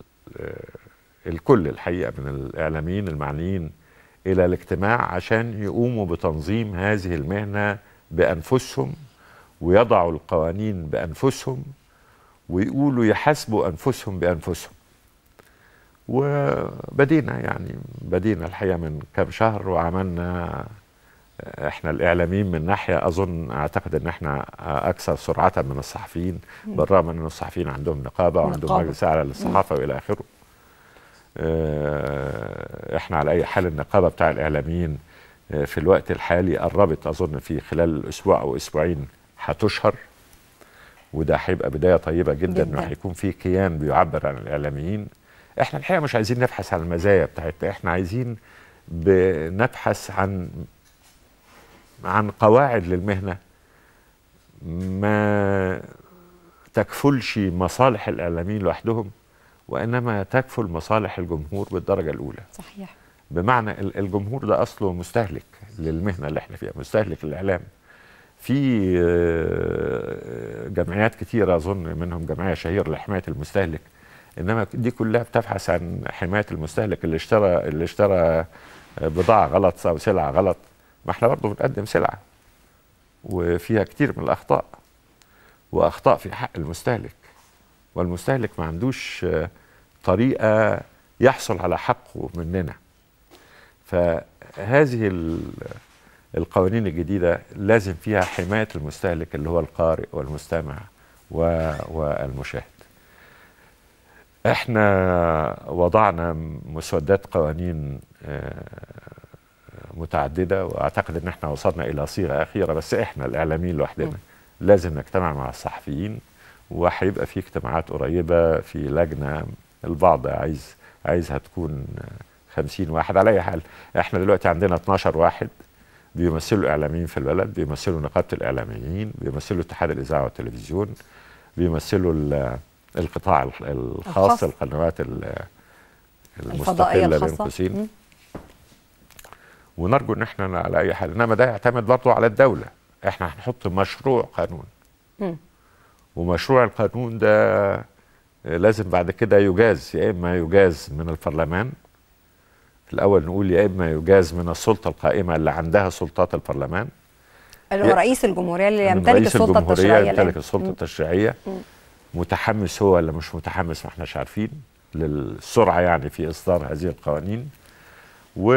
الكل الحقيقه من الاعلاميين المعنيين الى الاجتماع عشان يقوموا بتنظيم هذه المهنه بانفسهم، ويضعوا القوانين بانفسهم، ويقولوا يحاسبوا انفسهم بانفسهم. وبدينا يعني بدينا الحقيقه من كام شهر، وعملنا احنا الاعلاميين من ناحيه اظن اعتقد ان احنا اكثر سرعه من الصحفيين، بالرغم ان الصحفيين عندهم نقابه وعندهم مجلس اعلى للصحافه والى اخره. احنا على اي حال النقابه بتاع الاعلاميين في الوقت الحالي قربت اظن في خلال الاسبوع او اسبوعين هتشهر، وده هيبقى بدايه طيبه جدا انه هيكون في كيان بيعبر عن الاعلاميين. احنا الحقيقه مش عايزين نبحث عن المزايا بتاعتنا، احنا عايزين بنبحث عن عن قواعد للمهنه ما تكفلش مصالح الاعلاميين لوحدهم، وانما تكفل مصالح الجمهور بالدرجه الاولى. صحيح. بمعنى الجمهور ده اصله مستهلك للمهنه اللي احنا فيها، مستهلك للاعلام. في جمعيات كتيره اظن منهم جمعيه شهيره لحمايه المستهلك، انما دي كلها بتبحث عن حمايه المستهلك اللي اشترى اللي اشترى بضاعه غلط او سلعه غلط. ما احنا برضه بنقدم سلعه وفيها كتير من الاخطاء، واخطاء في حق المستهلك، والمستهلك ما عندوش طريقه يحصل على حقه مننا. فهذه القوانين الجديده لازم فيها حمايه المستهلك اللي هو القارئ والمستمع والمشاهد. احنا وضعنا مسودات قوانين متعدده، واعتقد ان احنا وصلنا الى صيغه اخيره، بس احنا الاعلاميين لوحدنا لازم نجتمع مع الصحفيين، وهيبقى في اجتماعات قريبه في لجنه البعض عايز عايزها تكون خمسين واحد. على اي حال احنا دلوقتي عندنا اتناشر واحد بيمثلوا الاعلاميين في البلد، بيمثلوا نقابه الاعلاميين، بيمثلوا اتحاد الاذاعه والتلفزيون، بيمثلوا القطاع الخاص، القنوات المستقله بين قوسين. ونرجو ان احنا على اي حال، انما ده يعتمد برضه على الدوله. احنا هنحط مشروع قانون، م. ومشروع القانون ده لازم بعد كده يجاز، يا اما يجاز من البرلمان الاول، نقول يا اما يجاز من السلطه القائمه اللي عندها سلطات البرلمان، اللي هو رئيس الجمهوريه اللي يمتلك السلطه التشريعيه يمتلك السلطه التشريعيه. متحمس هو ولا مش متحمس ما احناش عارفين للسرعه يعني في اصدار هذه القوانين، و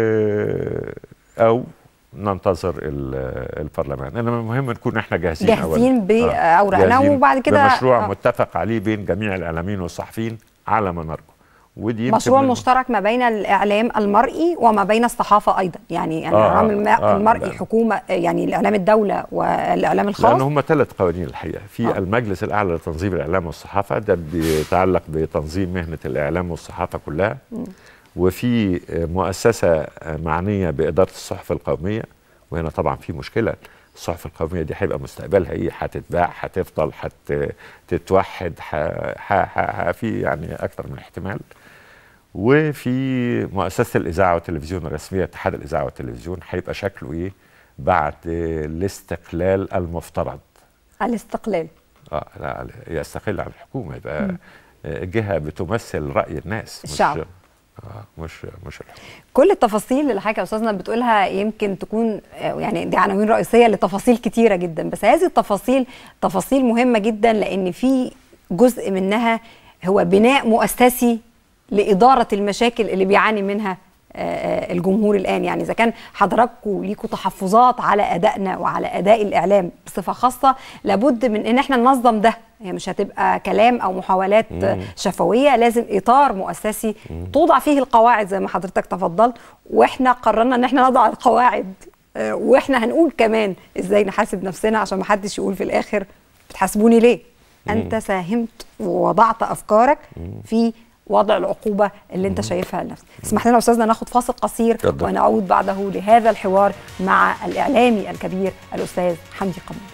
او ننتظر البرلمان. انما المهم نكون احنا جاهزين جاهزين باوراقنا، وبعد كده بمشروع آه. متفق عليه بين جميع الاعلاميين والصحفيين على ما نرجو. ودي مشروع مشترك ما بين الاعلام المرئي وما بين الصحافه ايضا، يعني يعني آه الاعلام آه المرئي آه حكومه، يعني الاعلام الدوله والاعلام الخاص، لان هم ثلاث قوانين الحقيقه. في آه. المجلس الاعلى لتنظيم الاعلام والصحافه، ده بيتعلق بتنظيم مهنه الاعلام والصحافه كلها. م. وفي مؤسسه معنيه باداره الصحف القوميه، وهنا طبعا في مشكله. الصحف القوميه دي هيبقى مستقبلها ايه؟ هتتباع، هتفضل، هتتوحد، في يعني اكثر من احتمال. وفي مؤسسه الاذاعه والتلفزيون الرسميه، اتحاد الاذاعه والتلفزيون، هيبقى شكله ايه بعد الاستقلال المفترض؟ الاستقلال اه لا يستقل عن الحكومه، يبقى م. جهه بتمثل راي الناس، الشعب. مش آه مش مش الحكومة. كل التفاصيل اللي حضرتك يا استاذنا بتقولها يمكن تكون يعني دي عناوين رئيسيه لتفاصيل كتيره جدا، بس هذه التفاصيل تفاصيل مهمه جدا، لان في جزء منها هو بناء مؤسسي لاداره المشاكل اللي بيعاني منها الجمهور الان. يعني اذا كان حضراتكم ليكوا تحفظات على ادائنا وعلى اداء الاعلام بصفه خاصه، لابد من ان احنا ننظم ده. هي مش هتبقى كلام او محاولات مم. شفويه، لازم اطار مؤسسي مم. توضع فيه القواعد زي ما حضرتك تفضلت، واحنا قررنا ان احنا نضع القواعد، واحنا هنقول كمان ازاي نحاسب نفسنا عشان ما حدش يقول في الاخر بتحاسبوني ليه؟ مم. انت ساهمت ووضعت افكارك مم. في وضع العقوبه اللي انت شايفها لنفسك. اسمح لنا استاذنا ناخد فاصل قصير ونعود بعده لهذا الحوار مع الاعلامي الكبير الاستاذ حمدي قمر.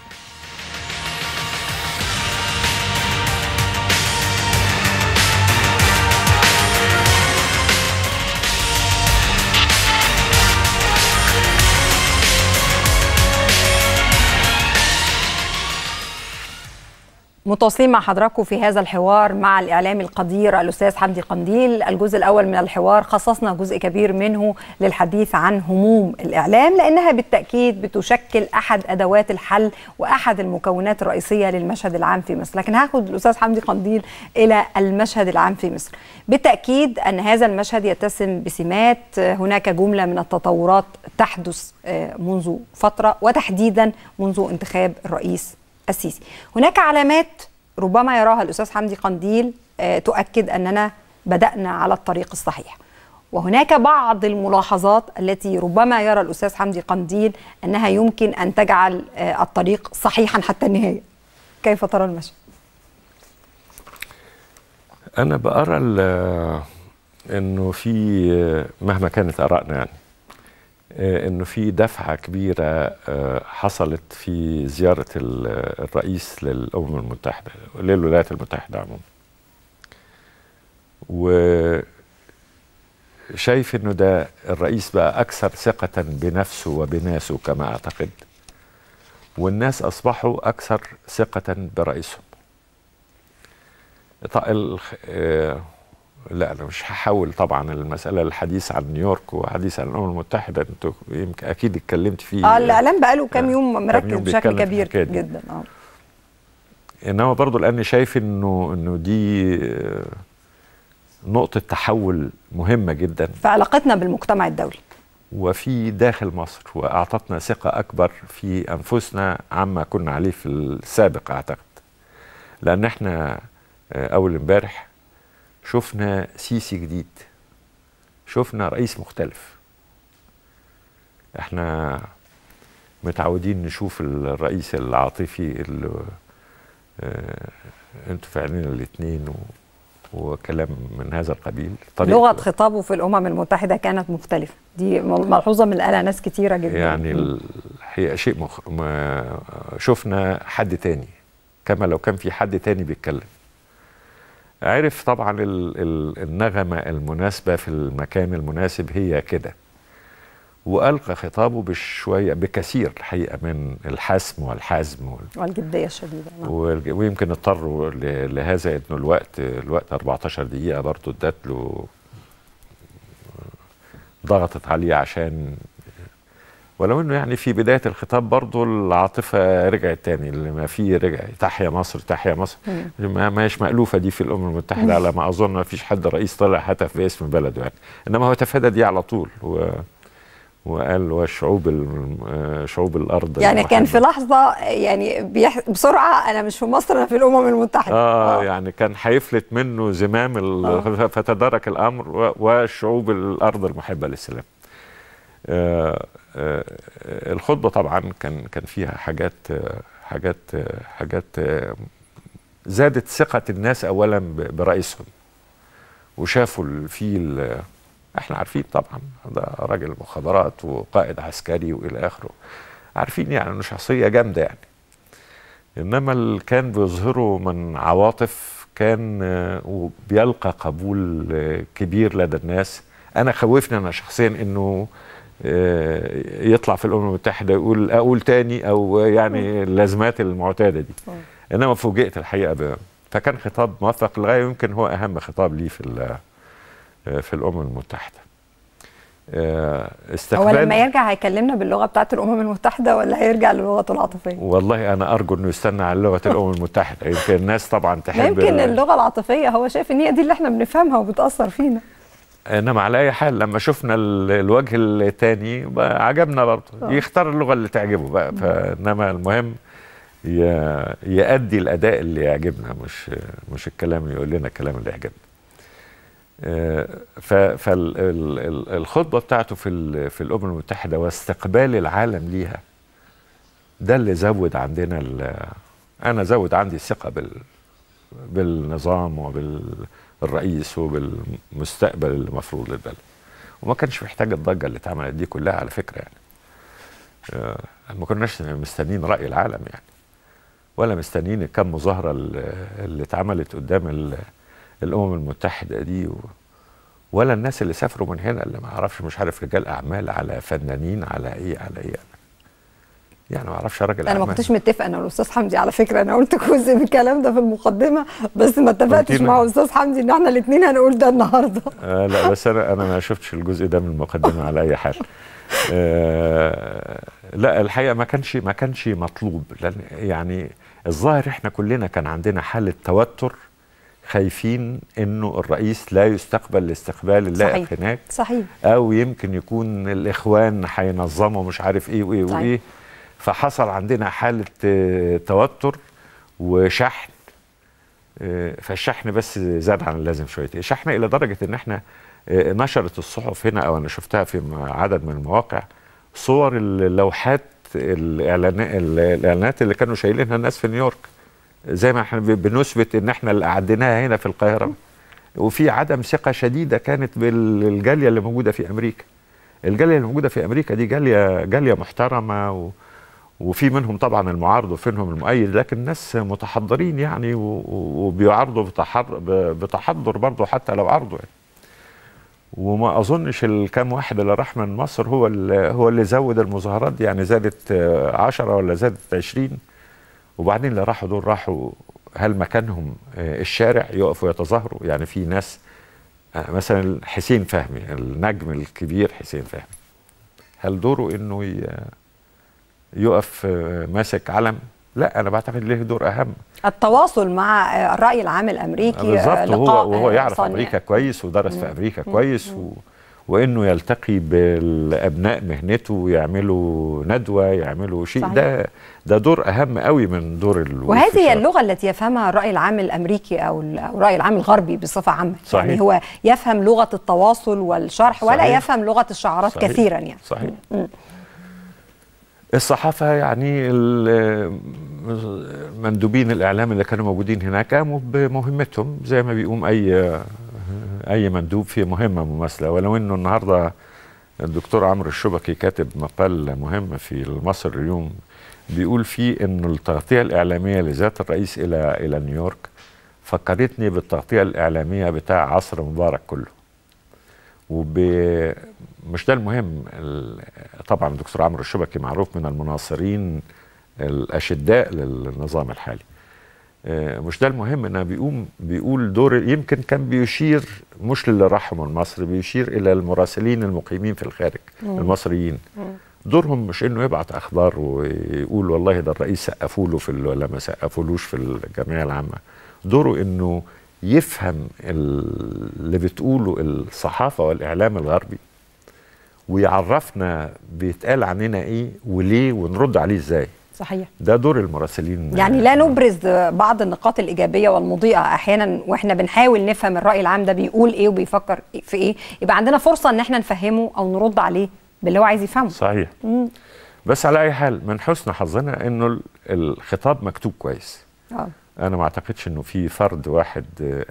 متواصلين مع حضراتكم في هذا الحوار مع الإعلامي القدير الأستاذ حمدي قنديل. الجزء الأول من الحوار خصصنا جزء كبير منه للحديث عن هموم الإعلام، لأنها بالتأكيد بتشكل أحد أدوات الحل وأحد المكونات الرئيسية للمشهد العام في مصر. لكن هاخد الأستاذ حمدي قنديل إلى المشهد العام في مصر. بالتأكيد أن هذا المشهد يتسم بسمات، هناك جملة من التطورات تحدث منذ فترة وتحديدا منذ انتخاب الرئيس السيسي. هناك علامات ربما يراها الأستاذ حمدي قنديل تؤكد أننا بدأنا على الطريق الصحيح، وهناك بعض الملاحظات التي ربما يرى الأستاذ حمدي قنديل أنها يمكن أن تجعل الطريق صحيحا حتى النهاية. كيف ترى المشهد؟ أنا بأرى أنه في مهما كانت آرائنا يعني انه في دفعه كبيره حصلت في زياره الرئيس للامم المتحده للولايات المتحده عموما، وشايف انه ده الرئيس بقى اكثر ثقه بنفسه وبناسه كما اعتقد، والناس اصبحوا اكثر ثقه برئيسهم. لا أنا مش هحاول طبعا المسألة الحديث عن نيويورك وحديث عن الأمم المتحدة، أنتوا يمكن أكيد اتكلمت فيه. اه الإعلام بقى له كام يوم مركز بشكل كبير جدا. اه إنما برضه لأني شايف إنه إنه دي نقطة تحول مهمة جدا في علاقتنا بالمجتمع الدولي وفي داخل مصر، وأعطتنا ثقة أكبر في أنفسنا عما كنا عليه في السابق أعتقد. لأن إحنا أول امبارح شفنا سيسي جديد، شفنا رئيس مختلف. احنا متعودين نشوف الرئيس العاطفي اللي اه انتوا فعلين الاثنين وكلام من هذا القبيل. لغة خطابه في الأمم المتحدة كانت مختلفة، دي ملحوظة من قالها ناس كتيرة جدا. يعني الحقيقة شيء مخ... ما شفنا حد تاني، كما لو كان في حد تاني بيتكلم. عرف طبعا النغمة المناسبة في المكان المناسب هي كده، وألقى خطابه بشوية بكثير الحقيقة من الحسم والحزم والجدية الشديدة. ويمكن اضطروا لهذا انه الوقت الوقت أربعتاشر دقيقة برضه ادت له، ضغطت عليه عشان، ولو انه يعني في بدايه الخطاب برضه العاطفه رجعت تاني، اللي ما فيه رجع تحيا مصر تحيا مصر. ما ماهيش مألوفه دي في الامم المتحده على ما اظن، ما فيش حد رئيس طلع هتف باسم بلده يعني، انما هو تفادى دي على طول و وقال والشعوب شعوب الارض يعني كان في لحظه يعني بيح... بسرعه انا مش في مصر انا في الامم المتحده. اه, آه. يعني كان هيفلت منه زمام ال... فتدارك الامر و... والشعوب الارض المحبه للسلام. آه آه الخطبه طبعا كان كان فيها حاجات حاجات حاجات زادت ثقه الناس اولا برئيسهم، وشافوا فيه احنا عارفين طبعا ده راجل مخابرات وقائد عسكري والى اخره، عارفين يعني انه شخصيه جامده يعني. انما اللي كان بيظهره من عواطف كان وبيلقى قبول كبير لدى الناس. انا خوفني انا شخصيا انه يطلع في الامم المتحده يقول اقول تاني او يعني اللازمات المعتاده دي، انما فوجئت الحقيقه ب... فكان خطاب موفق للغايه، يمكن هو اهم خطاب ليه في في الامم المتحده. استقبال هو لما يرجع هيكلمنا باللغه بتاعت الامم المتحده ولا هيرجع للغته العاطفيه؟ والله انا ارجو انه يستنى على لغه الامم المتحده، يمكن الناس طبعا تحب يمكن اللغه العاطفيه هو شايف ان هي دي اللي احنا بنفهمها وبتاثر فينا. انما على اي حال لما شفنا الوجه الثاني عجبنا برضه، يختار اللغه اللي تعجبه بقى. فانما المهم يؤدي الاداء اللي يعجبنا، مش مش الكلام اللي يقول لنا الكلام اللي يعجبنا. فالخطبه بتاعته في في الامم المتحده واستقبال العالم ليها ده اللي زود عندنا، انا زود عندي الثقه بال بالنظام وبال بالرئيس وبالمستقبل اللي المفروض للبلد. وما كانش محتاج الضجه اللي اتعملت دي كلها على فكره يعني. آه ما كناش مستنيين راي العالم يعني، ولا مستنيين كم مظاهره اللي اتعملت قدام الامم المتحده دي، ولا الناس اللي سافروا من هنا اللي ما اعرفش، مش عارف رجال اعمال على فنانين على ايه على ايه يعني ما اعرفش راجل انا ما كنتش متفقه انا والاستاذ حمدي على فكره، انا قلت جزء من الكلام ده في المقدمه بس ما اتفقتش مع الاستاذ حمدي ان احنا الاثنين هنقول ده النهارده. آه لا بس انا انا ما شفتش الجزء ده من المقدمه على اي حال. آه لا الحقيقه ما كانش ما كانش مطلوب، لان يعني الظاهر احنا كلنا كان عندنا حاله توتر، خايفين انه الرئيس لا يستقبل الاستقبال اللائق هناك. صحيح. او يمكن يكون الاخوان هينظموا مش عارف ايه وايه صحيح. وايه، فحصل عندنا حاله توتر وشحن. فالشحن بس زاد عن اللازم شويتين، شحن الى درجه ان احنا نشرت الصحف هنا، او انا شفتها في عدد من المواقع، صور اللوحات الاعلانات اللي كانوا شايلينها الناس في نيويورك، زي ما احنا بنثبت ان احنا اللي قعدناها هنا في القاهره. وفي عدم ثقه شديده كانت بالجاليه اللي موجوده في امريكا. الجاليه اللي موجوده في امريكا دي جاليه جاليه محترمه، و وفي منهم طبعا المعارض وفي منهم المؤيد، لكن ناس متحضرين يعني، وبيعارضوا بتحضر برضه حتى لو عرضوا يعني. وما اظنش الكام واحد اللي راح من مصر هو اللي هو اللي زود المظاهرات دي، يعني زادت عشرة ولا زادت عشرين. وبعدين اللي راحوا دول راحوا هل مكانهم الشارع يقفوا يتظاهروا؟ يعني في ناس مثلا حسين فهمي النجم الكبير حسين فهمي، هل دوره انه يقف ماسك علم؟ لا، انا بعتقد له دور اهم، التواصل مع الراي العام الامريكي. بالظبط، وهو وهو يعرف امريكا كويس ودرس في امريكا كويس، و وانه يلتقي بالابناء مهنته ويعملوا ندوه يعملوا شيء. صحيح. ده ده دور اهم قوي من دور الوقوف. وهذه هي اللغه التي يفهمها الراي العام الامريكي او الراي العام الغربي بصفه عامه. صحيح. يعني هو يفهم لغه التواصل والشرح. صحيح. ولا يفهم لغه الشعارات. صحيح. كثيرا يعني. صحيح. م. الصحافه يعني مندوبين الاعلام اللي كانوا موجودين هناك قاموا بمهمتهم زي ما بيقوم اي اي مندوب في مهمه مماثله. ولو انه النهارده الدكتور عمرو الشبكي كاتب مقال مهم في المصري اليوم بيقول فيه انه التغطيه الاعلاميه لذات الرئيس الى الى نيويورك فكرتني بالتغطيه الاعلاميه بتاع عصر مبارك كله. وب مش ده المهم. طبعا الدكتور عمرو الشبكي معروف من المناصرين الاشداء للنظام الحالي. مش ده المهم، انه بيقوم بيقول دور يمكن كان بيشير مش للي راحوا من مصر، بيشير الى المراسلين المقيمين في الخارج. مم. المصريين مم. دورهم مش انه يبعت اخبار ويقول والله ده الرئيس سقفوا له في ولا ما سقفولوش في الجمعيه العامه. دوره انه يفهم اللي بتقوله الصحافه والاعلام الغربي ويعرفنا بيتقال عننا ايه وليه ونرد عليه ازاي. صحيح. ده دور المراسلين. يعني لا نبرز بعض النقاط الإيجابية والمضيئة أحيانا وإحنا بنحاول نفهم الرأي العام ده بيقول إيه وبيفكر في إيه، يبقى عندنا فرصة إن إحنا نفهمه أو نرد عليه باللي هو عايز يفهمه. صحيح. مم. بس على أي حال من حسن حظنا إنه الخطاب مكتوب كويس. أوه. أنا ما أعتقدش إنه في فرد واحد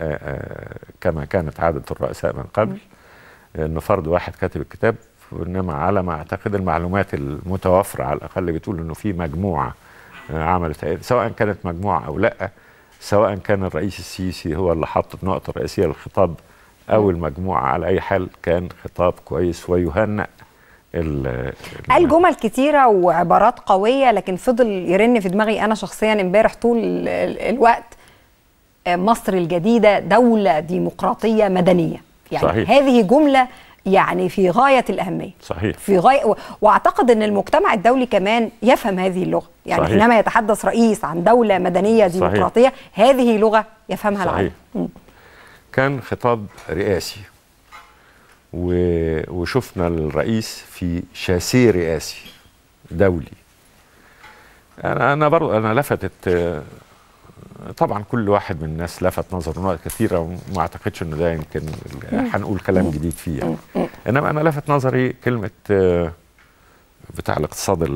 كما كانت عادة الرؤساء من قبل مم. إنه فرد واحد كاتب الكتاب، وإنما على ما أعتقد المعلومات المتوفرة على الأقل بتقول إنه في مجموعة عملت، سواء كانت مجموعة أو لأ، سواء كان الرئيس السيسي هو اللي حط النقطة الرئيسية للخطاب أو المجموعة، على أي حال كان خطاب كويس ويهنأ. قال جمل كتيرة وعبارات قوية، لكن فضل يرن في دماغي أنا شخصيا امبارح طول الوقت مصر الجديدة دولة ديمقراطية مدنية. يعني صحيح. هذه جملة يعني في غاية الأهمية. صحيح. في غاية، وأعتقد أن المجتمع الدولي كمان يفهم هذه اللغة. يعني صحيح. حينما يتحدث رئيس عن دولة مدنية ديمقراطية صحيح. هذه لغة يفهمها العالم. كان خطاب رئاسي، وشفنا الرئيس في شاسيه رئاسي دولي. أنا أنا برضه أنا لفتت طبعا كل واحد من الناس لفت نظر نقط كثيره، وما اعتقدش انه ده يمكن هنقول كلام جديد فيه يعني. انما انا لفت نظري كلمه بتاع الاقتصاد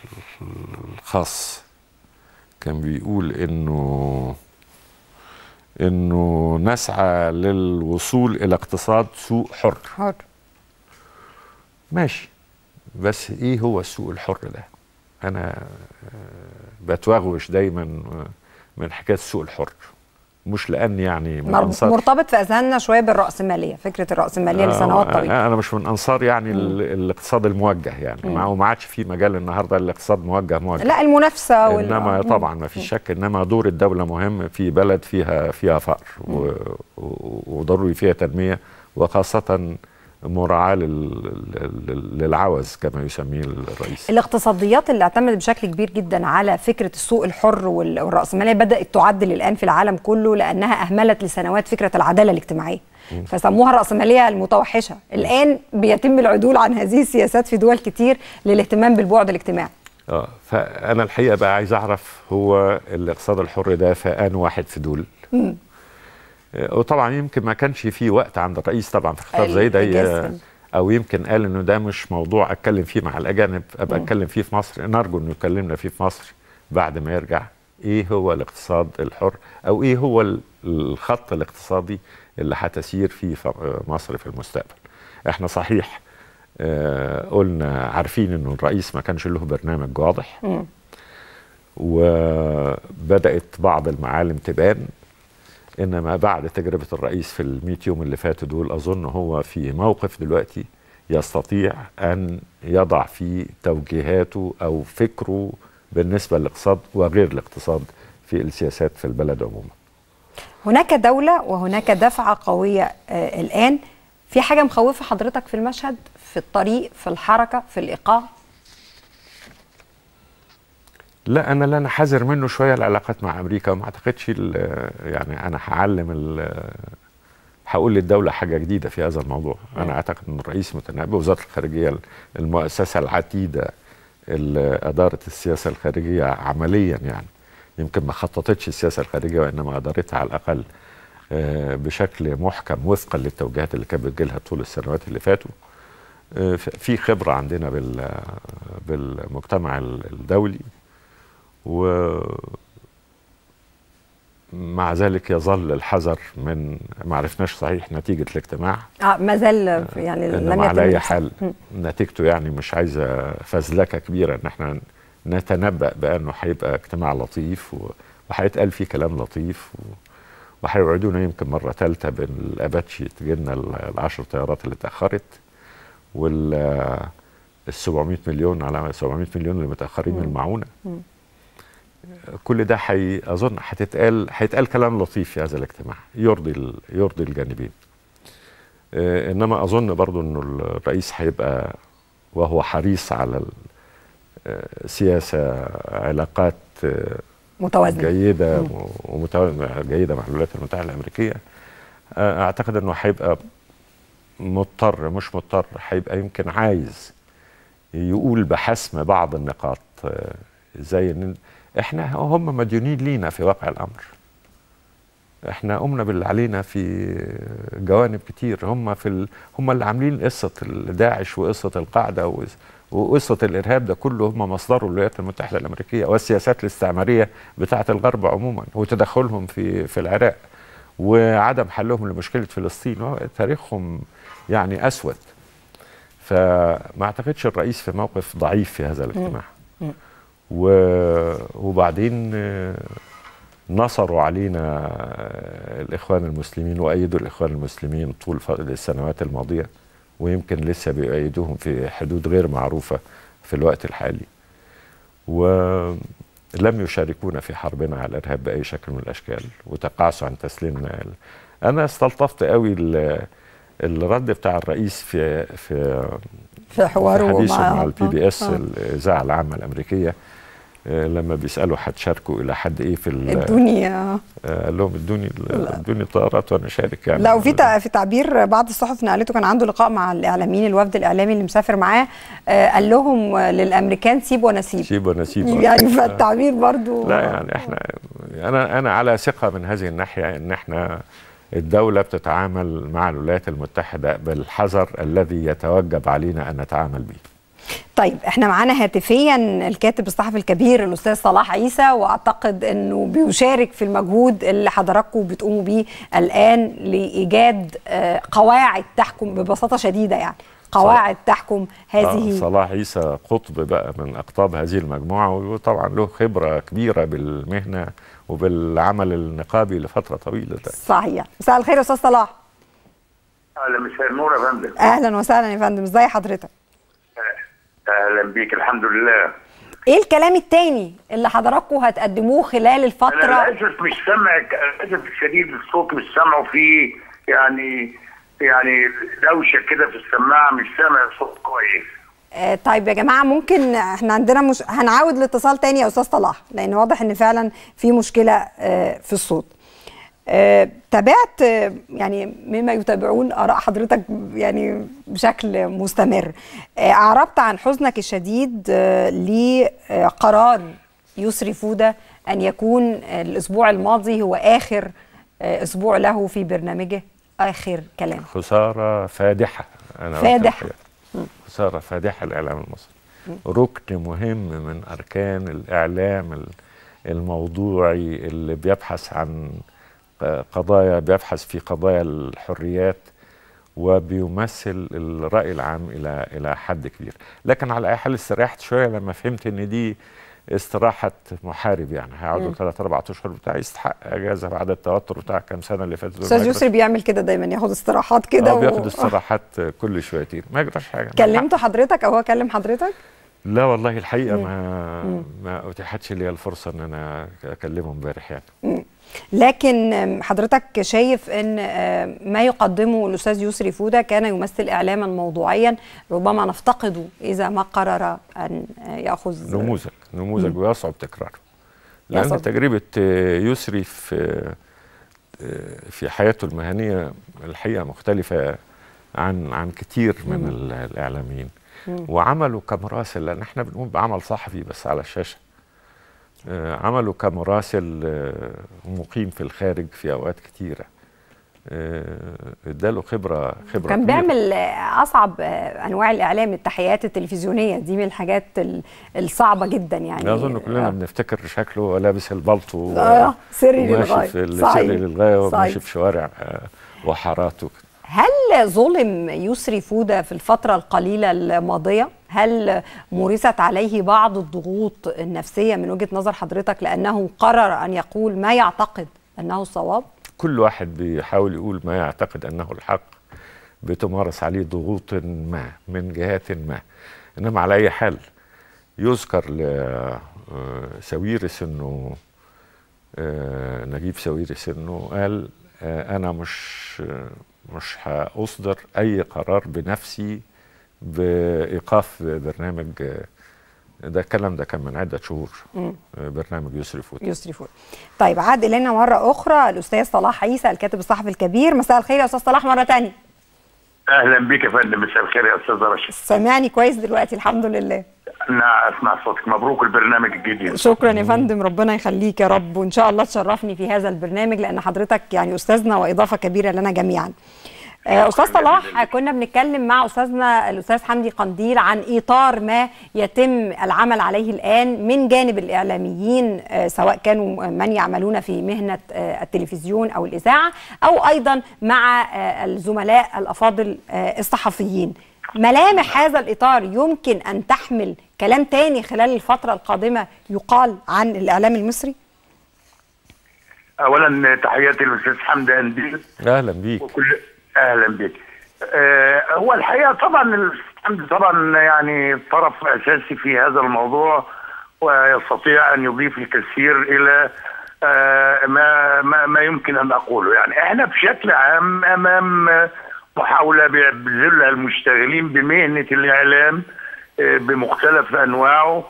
الخاص، كان بيقول انه انه نسعى للوصول الى اقتصاد سوق حر. حر ماشي، بس ايه هو السوق الحر ده؟ انا بتوغوش دايما من حكايه السوق الحر، مش لاني يعني من أنصار مرتبط في اذهاننا شويه بالراسماليه، فكره الراسماليه لسنوات طويله. انا مش من انصار يعني م. الاقتصاد الموجه يعني، ما ما عادش في مجال النهارده الاقتصاد موجه موجه، لا المنافسه وال... انما طبعا ما فيش شك، انما دور الدوله مهم في بلد فيها فيها فقر و... وضروري فيها تنميه، وخاصه مراعاه للعوز كما يسميه الرئيس. الاقتصاديات اللي اعتمدت بشكل كبير جدا على فكره السوق الحر والراسماليه بدات تعدل الان في العالم كله، لانها اهملت لسنوات فكره العداله الاجتماعيه، م. فسموها الراسماليه المتوحشه. م. الان بيتم العدول عن هذه السياسات في دول كتير للاهتمام بالبعد الاجتماعي. اه فانا الحقيقه بقى عايز اعرف هو الاقتصاد الحر ده في ان واحد في دول. م. وطبعا يمكن ما كانش في وقت عند الرئيس طبعا في خطاب زي ده، او يمكن قال انه ده مش موضوع اتكلم فيه مع الاجانب، ابقى اتكلم فيه في مصر. نرجو انه يكلمنا فيه في مصر بعد ما يرجع. ايه هو الاقتصاد الحر، او ايه هو الخط الاقتصادي اللي هتسير فيه مصر في المستقبل؟ احنا صحيح آه قلنا عارفين انه الرئيس ما كانش له برنامج واضح، م. وبدات بعض المعالم تبان، انما بعد تجربه الرئيس في المئة يوم اللي فاتوا دول اظن هو في موقف دلوقتي يستطيع ان يضع فيه توجيهاته او فكره بالنسبه للاقتصاد وغير الاقتصاد في السياسات في البلد عموما. هناك دوله وهناك دفعه قويه آه الان. في حاجه مخوفه حضرتك في المشهد، في الطريق، في الحركه، في الايقاع؟ لا، انا اللي انا حذر منه شويه العلاقات مع امريكا، وما اعتقدش يعني انا هعلم هقول للدوله حاجه جديده في هذا الموضوع. م. انا اعتقد ان الرئيس متنبه، وزاره الخارجيه المؤسسه العتيده اللي ادارت السياسه الخارجيه عمليا، يعني يمكن ما خططتش السياسه الخارجيه وانما ادارتها على الاقل بشكل محكم وفقا للتوجيهات اللي كانت بتجيلها طول السنوات اللي فاتوا. في خبره عندنا بالمجتمع الدولي، ومع ذلك يظل الحذر من ما عرفناش صحيح نتيجه الاجتماع. اه ما زال يعني لم يتم على اي حال نتيجته، يعني مش عايزه فزلكه كبيره ان احنا نتنبأ بانه هيبقى اجتماع لطيف وهيتقال فيه كلام لطيف، وهيوعدونا يمكن مره ثالثه بالاباتشي تجي لنا العشر طيارات اللي اتاخرت، وال ال سبعمئة مليون على سبعمئة مليون اللي متاخرين من المعونه. م. كل ده حي اظن هتتقال هيتقال كلام لطيف في هذا الاجتماع يرضي ال... يرضي الجانبين. آه انما اظن برضو انه الرئيس هيبقى وهو حريص على سياسه علاقات آه متوازنه جيده ومتوازنه جيده مع الولايات المتحده الامريكيه. آه اعتقد انه هيبقى مضطر مش مضطر هيبقى يمكن عايز يقول بحسم بعض النقاط، آه زي ان احنا هم مديونين لينا في واقع الامر. احنا قمنا باللي علينا في جوانب كتير، هم في ال... هم اللي عاملين قصه داعش وقصه القاعده وقصه الارهاب ده كله، هم مصدره الولايات المتحده الامريكيه والسياسات الاستعماريه بتاعه الغرب عموما وتدخلهم في في العراق وعدم حلهم لمشكله فلسطين. تاريخهم يعني اسود. فما اعتقدش الرئيس في موقف ضعيف في هذا الاجتماع. وبعدين نصروا علينا الإخوان المسلمين وأيدوا الإخوان المسلمين طول السنوات الماضية، ويمكن لسه بيؤيدوهم في حدود غير معروفة في الوقت الحالي، ولم يشاركونا في حربنا على الإرهاب بأي شكل من الأشكال وتقاعسوا عن تسليمنا. أنا استلطفت قوي الرد بتاع الرئيس في في في حواره حديثه مع, مع البي بي اس الإذاعة العامة الأمريكية، لما بيسالوا هتشاركوا الى حد ايه في الدنيا، قال لهم ادوني ادوني الطيارات وانا اشارك يعني. لا، وفي في تعبير بعض الصحف نقلته، كان عنده لقاء مع الاعلاميين الوفد الاعلامي اللي مسافر معاه، قال لهم للامريكان سيب ونسيب سيب ونسيب يعني. فالتعبير برضو لا يعني احنا انا انا على ثقه من هذه الناحيه ان احنا الدوله بتتعامل مع الولايات المتحده بالحذر الذي يتوجب علينا ان نتعامل به. طيب احنا معانا هاتفيا الكاتب الصحفي الكبير الاستاذ صلاح عيسى، واعتقد انه بيشارك في المجهود اللي حضراتكم بتقوموا بيه الان لايجاد قواعد تحكم ببساطه شديده، يعني قواعد تحكم هذه. آه صلاح عيسى قطب بقى من اقطاب هذه المجموعه، وطبعا له خبره كبيره بالمهنه وبالعمل النقابي لفتره طويله. ده صحيح. مساء الخير يا استاذ صلاح. اهلا، مساء النور يا فندم. اهلا وسهلا يا فندم، ازي حضرتك؟ اهلا بيك، الحمد لله. ايه الكلام التاني اللي حضراتكم هتقدموه خلال الفتره؟ انا للاسف مش سامعك، للاسف الشديد الصوت مش سامعه فيه، يعني يعني دوشه كده في السماعه، مش سامع الصوت كويس. آه طيب يا جماعه، ممكن احنا عندنا مش... هنعاود الاتصال تاني يا استاذ صلاح، لان واضح ان فعلا في مشكله آه في الصوت. آه، تابعت آه، يعني مما يتابعون آراء حضرتك يعني بشكل مستمر. آه، أعربت عن حزنك الشديد آه، لقرار يسري فودة أن يكون آه، الأسبوع الماضي هو آخر آه، أسبوع له في برنامجه آخر كلام. خسارة فادحة. أنا فادحة. خسارة فادحة للإعلام المصري. ركن مهم من أركان الإعلام الموضوعي اللي بيبحث عن قضايا، بيبحث في قضايا الحريات وبيمثل الرأي العام إلى إلى حد كبير. لكن على أي حال استريحت شوية لما فهمت إن دي استراحة محارب، يعني هيقعدوا ثلاث أربع أشهر بتاع، يستحق أجازة بعد التوتر بتاع كام سنة اللي فاتت. أستاذ يسري بيعمل كده دايما، ياخد استراحات كده اه و... بياخد استراحات كل شويتين، ما يجراش حاجة. كلمته حضرتك أو هو كلم حضرتك؟ لا والله الحقيقة مم. ما مم. ما أتيحتش لي الفرصة إن أنا أكلمه امبارح يعني. مم. لكن حضرتك شايف ان ما يقدمه الاستاذ يسري فودة كان يمثل اعلاما موضوعيا ربما نفتقده اذا ما قرر ان ياخذ نموذج نموذج ويصعب تكراره، لان يصعب. تجربه يسري في في حياته المهنيه الحقيقه مختلفه عن عن كتير من مم. الاعلاميين. مم. وعمله كمراسل، لان احنا بنقوم بعمل صحفي بس على الشاشه. عمله كمراسل مقيم في الخارج في اوقات كتيره، اداله خبره خبره كان بيعمل اصعب انواع الاعلام، التحيات التلفزيونيه دي من الحاجات الصعبه جدا يعني. اظن كلنا آه. بنفتكر شكله لابس البلطو اه سري للغايه، سري للغايه وماشي في شوارع وحاراته. هل ظلم يسري فودة في الفترة القليلة الماضية؟ هل مورست عليه بعض الضغوط النفسية من وجهة نظر حضرتك لأنه قرر أن يقول ما يعتقد أنه الصواب؟ كل واحد بيحاول يقول ما يعتقد أنه الحق، بتمارس عليه ضغوط ما من جهات ما. إنما على أي حال يذكر لساويرس أنه نجيب ساويرس أنه قال أنا مش مش هأصدر أي قرار بنفسي بإيقاف برنامج ده. الكلام ده كان من عدة شهور. مم. برنامج يسري فودة. يسري فودة. طيب عاد إلينا مرة أخرى الأستاذ صلاح عيسى الكاتب الصحفي الكبير. مساء الخير يا أستاذ صلاح مرة تانية. أهلا بك يا فندم. مساء الخير يا أستاذ رشيد. سامعني كويس دلوقتي؟ الحمد لله. نعم أسمع صوتك. مبروك البرنامج الجديد. شكرا يا فندم، ربنا يخليك يا رب، وإن شاء الله تشرفني في هذا البرنامج لأن حضرتك يعني أستاذنا وإضافة كبيرة لنا جميعا. أستاذ صلاح، كنا بنتكلم مع أستاذنا الأستاذ حمدي قنديل عن إطار ما يتم العمل عليه الآن من جانب الإعلاميين، سواء كانوا من يعملون في مهنة التلفزيون أو الإذاعة أو أيضا مع الزملاء الأفاضل الصحفيين. ملامح هذا الإطار يمكن أن تحمل كلام تاني خلال الفترة القادمة يقال عن الإعلام المصري؟ أولا تحياتي للأستاذ حمدي قنديل. أهلا بيك. وكل اهلا بك. آه هو الحقيقه طبعا الحمد طبعا يعني طرف اساسي في هذا الموضوع، ويستطيع ان يضيف الكثير الى آه ما, ما ما يمكن ان اقوله. يعني احنا بشكل عام امام محاوله بيبذلها المشتغلين بمهنه الاعلام آه بمختلف انواعه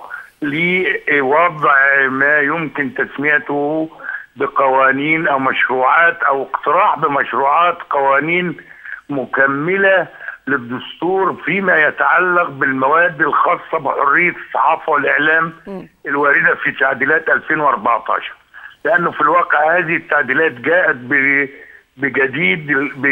لوضع ما يمكن تسميته بقوانين او مشروعات او اقتراح بمشروعات قوانين مكمله للدستور فيما يتعلق بالمواد الخاصه بحريه الصحافه والاعلام الوارده في تعديلات ألفين وأربعة عشر. لانه في الواقع هذه التعديلات جاءت بجديد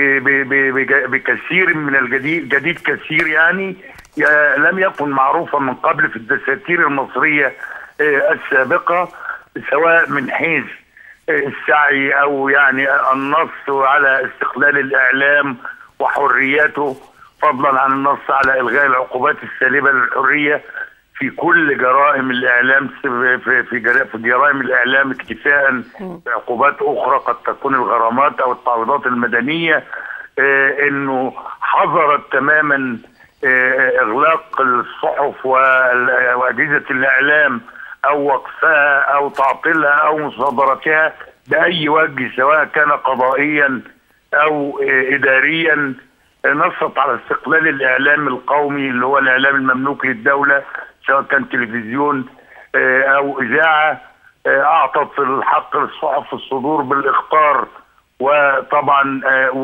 بكثير من الجديد جديد كثير يعني لم يكن معروفا من قبل في الدساتير المصرية السابقة، سواء من حيث السعي أو يعني النص على استقلال الإعلام وحريته، فضلا عن النص على إلغاء العقوبات السالبة للحرية في كل جرائم الإعلام في في في جرائم الإعلام، اكتفاء بعقوبات أخرى قد تكون الغرامات أو التعويضات المدنية. إنه حظرت تماما إغلاق الصحف وأجهزة الإعلام أو وقفها أو تعطيلها أو مصادرتها بأي وجه، سواء كان قضائيا أو إداريا. نصت على استقلال الإعلام القومي اللي هو الإعلام المملوك للدولة، سواء كان تلفزيون أو إذاعة. أعطت الحق للصحف في الصدور بالإخطار، وطبعا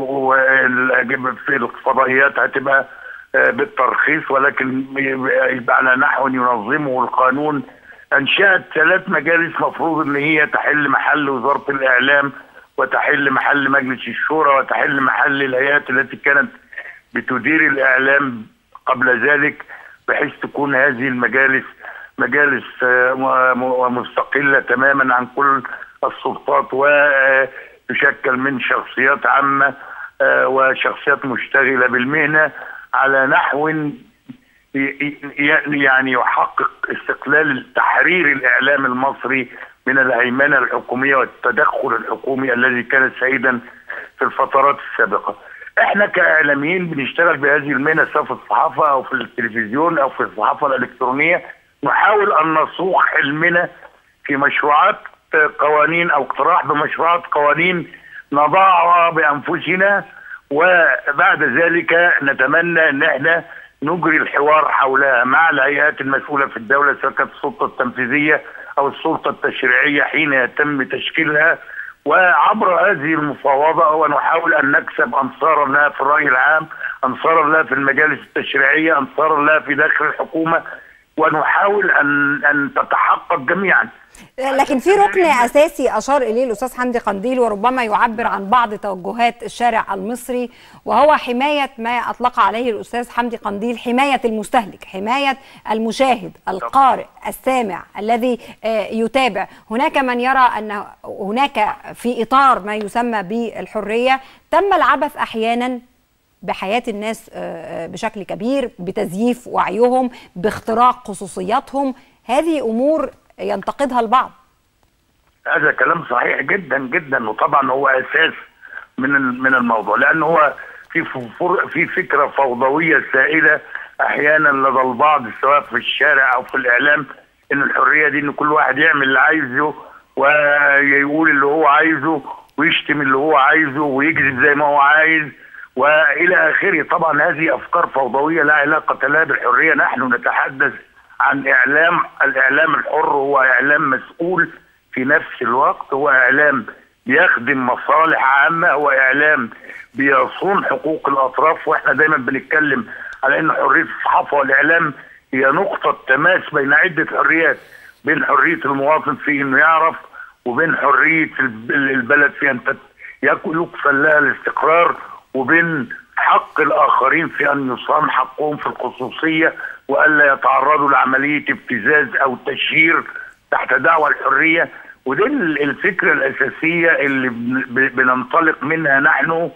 في الفضائيات هتبقى بالترخيص، ولكن على نحو ينظمه القانون. أنشأت ثلاث مجالس مفروض إن هي تحل محل وزارة الإعلام، وتحل محل مجلس الشورى، وتحل محل الهيئات التي كانت بتدير الإعلام قبل ذلك، بحيث تكون هذه المجالس مجالس مستقلة تماما عن كل السلطات، وتشكل من شخصيات عامة وشخصيات مشتغلة بالمهنة على نحو يعني يحقق استقلال تحرير الإعلام المصري من الهيمنة الحكومية والتدخل الحكومي الذي كان سائدا في الفترات السابقة. احنا كإعلاميين بنشتغل بهذه المهنة سواء في الصحافة أو في التلفزيون أو في الصحافة الإلكترونية، نحاول أن نصوغ حلمنا في مشروعات قوانين أو اقتراح بمشروعات قوانين نضعها بأنفسنا، وبعد ذلك نتمنى أن احنا نجري الحوار حولها مع الهيئات المسؤولة في الدولة، سواء كانت السلطة التنفيذية أو السلطة التشريعية حين يتم تشكيلها، وعبر هذه المفاوضة ونحاول أن نكسب أنصارا لها في الرأي العام، أنصارا لها في المجالس التشريعية، أنصارا لها في داخل الحكومة، ونحاول أن أن تتحقق جميعا. لكن في ركن أساسي أشار إليه الأستاذ حمدي قنديل، وربما يعبر عن بعض توجهات الشارع المصري، وهو حماية ما أطلق عليه الأستاذ حمدي قنديل حماية المستهلك، حماية المشاهد القارئ السامع الذي يتابع. هناك من يرى أن هناك في إطار ما يسمى بالحرية تم العبث أحيانا بحياة الناس بشكل كبير، بتزييف وعيهم، باختراق خصوصياتهم. هذه أمور ينتقدها البعض. هذا كلام صحيح جدا جدا، وطبعا هو اساس من من الموضوع، لان هو في في فكره فوضويه سائده احيانا لدى البعض سواء في الشارع او في الاعلام، ان الحريه دي ان كل واحد يعمل اللي عايزه ويقول اللي هو عايزه ويشتم اللي هو عايزه ويكذب زي ما هو عايز والى اخره. طبعا هذه افكار فوضويه لا علاقه لها بالحريه. نحن نتحدث عن إعلام، الإعلام الحر هو إعلام مسؤول في نفس الوقت، هو إعلام بيخدم مصالح عامة، هو إعلام بيصون حقوق الأطراف. وإحنا دايما بنتكلم على أن حرية الصحافة والإعلام هي نقطة تماس بين عدة حريات، بين حرية المواطن في أنه يعرف، وبين حرية البلد في أن يكفل لها الاستقرار، وبين حق الآخرين في أن يصان حقهم في الخصوصية وألا يتعرضوا لعملية ابتزاز أو تشهير تحت دعوى الحرية. ودي الفكرة الأساسية اللي بننطلق منها نحن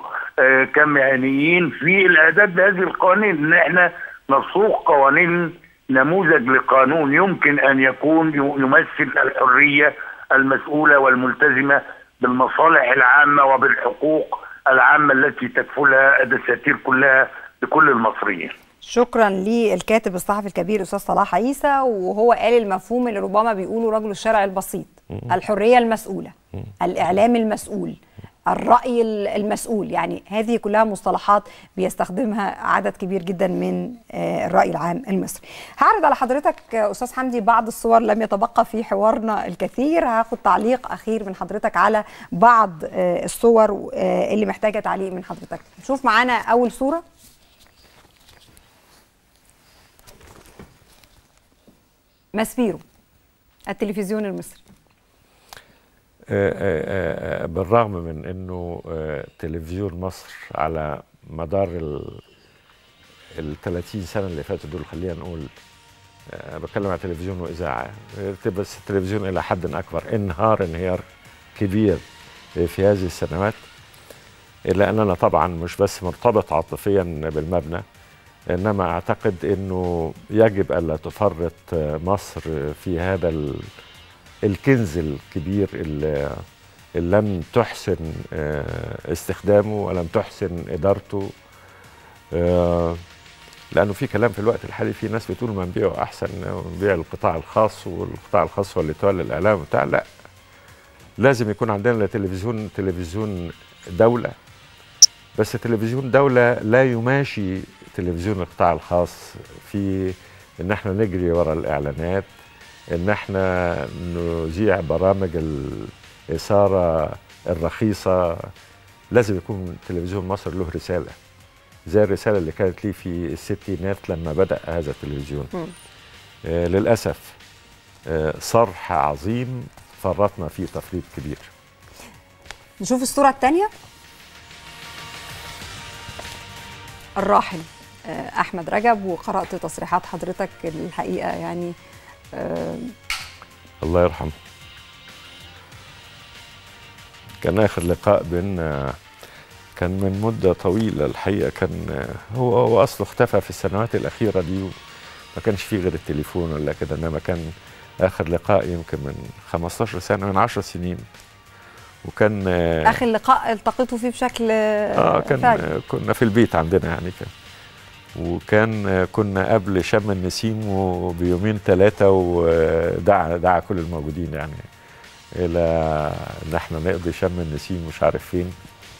كمهنيين في الإعداد بهذه القوانين، إن إحنا نصوغ قوانين نموذج لقانون يمكن أن يكون يمثل الحرية المسؤولة والملتزمة بالمصالح العامة وبالحقوق العامة التي تكفلها الدساتير كلها لكل المصريين. شكرا للكاتب الصحفي الكبير أستاذ صلاح عيسى، وهو قال المفهوم اللي ربما بيقوله رجل الشارع البسيط: الحرية المسؤولة، الإعلام المسؤول، الرأي المسؤول. يعني هذه كلها مصطلحات بيستخدمها عدد كبير جدا من الرأي العام المصري. هعرض على حضرتك أستاذ حمدي بعض الصور، لم يتبقى في حوارنا الكثير. هاخد تعليق أخير من حضرتك على بعض الصور اللي محتاجة تعليق من حضرتك. نشوف معانا أول صورة. ماسبيرو، التلفزيون المصري. بالرغم من انه تلفزيون مصر على مدار ال ثلاثين سنه اللي فاتوا دول، خلينا نقول بتكلم عن تلفزيون واذاعه بس، التلفزيون الى حد اكبر انهار انهيار كبير في هذه السنوات، الا اننا طبعا مش بس مرتبط عاطفيا بالمبنى، انما اعتقد انه يجب الا تفرط مصر في هذا الكنز الكبير اللي لم تحسن استخدامه ولم تحسن ادارته، لانه في كلام في الوقت الحالي، في ناس بتقول ما نبيعه احسن ونبيع القطاع الخاص، والقطاع الخاص هو اللي تولى الاعلام وبتاع. لا، لازم يكون عندنا تلفزيون تلفزيون دوله، بس تلفزيون دوله لا يماشي تلفزيون القطاع الخاص في ان احنا نجري ورا الاعلانات، ان احنا نذيع برامج الاثاره الرخيصه. لازم يكون تلفزيون مصر له رساله، زي الرساله اللي كانت لي في الستينات لما بدا هذا التلفزيون. آه للاسف آه صرح عظيم فرطنا فيه تفريط كبير. نشوف الصوره الثانيه. الراحل احمد رجب، وقرات تصريحات حضرتك الحقيقه يعني آه الله يرحمه. كان اخر لقاء بيننا كان من مده طويله الحقيقه، كان هو هو اصله اختفى في السنوات الاخيره دي، ما كانش فيه غير التليفون ولا كده، انما كان اخر لقاء يمكن من خمستاشر سنه، من عشر سنين. وكان اخر لقاء التقيتوا فيه بشكل اه كان فعلي. كنا في البيت عندنا يعني كان، وكان كنا قبل شم النسيم وبيومين ثلاثه، ودعا دعا كل الموجودين يعني الى ان احنا نقضي شم النسيم مش عارف فين،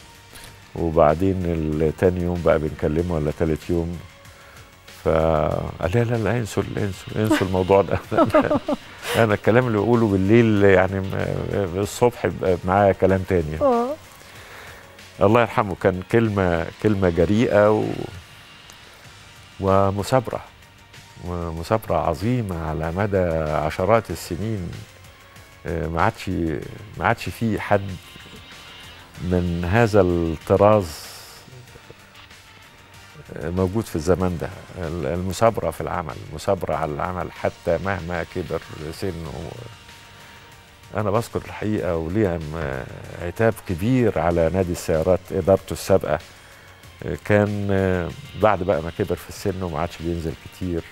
وبعدين تاني يوم بقى بنكلمه ولا ثالث يوم، فقال لي لا لا انسوا انسوا انسوا الموضوع ده. انا الكلام اللي بقوله بالليل يعني الصبح بيبقى معايا كلام تاني. الله يرحمه، كان كلمه كلمه جريئه و ومثابره ومثابره عظيمه على مدى عشرات السنين. ما عادش ما عادش في حد من هذا الطراز موجود في الزمان ده. المثابره في العمل، المثابره على العمل حتى مهما كبر سنه. انا بذكر الحقيقه وليها عتاب كبير على نادي السيارات ادارته السابقه، كان بعد بقى ما كبر في السن وما عادش بينزل كتير،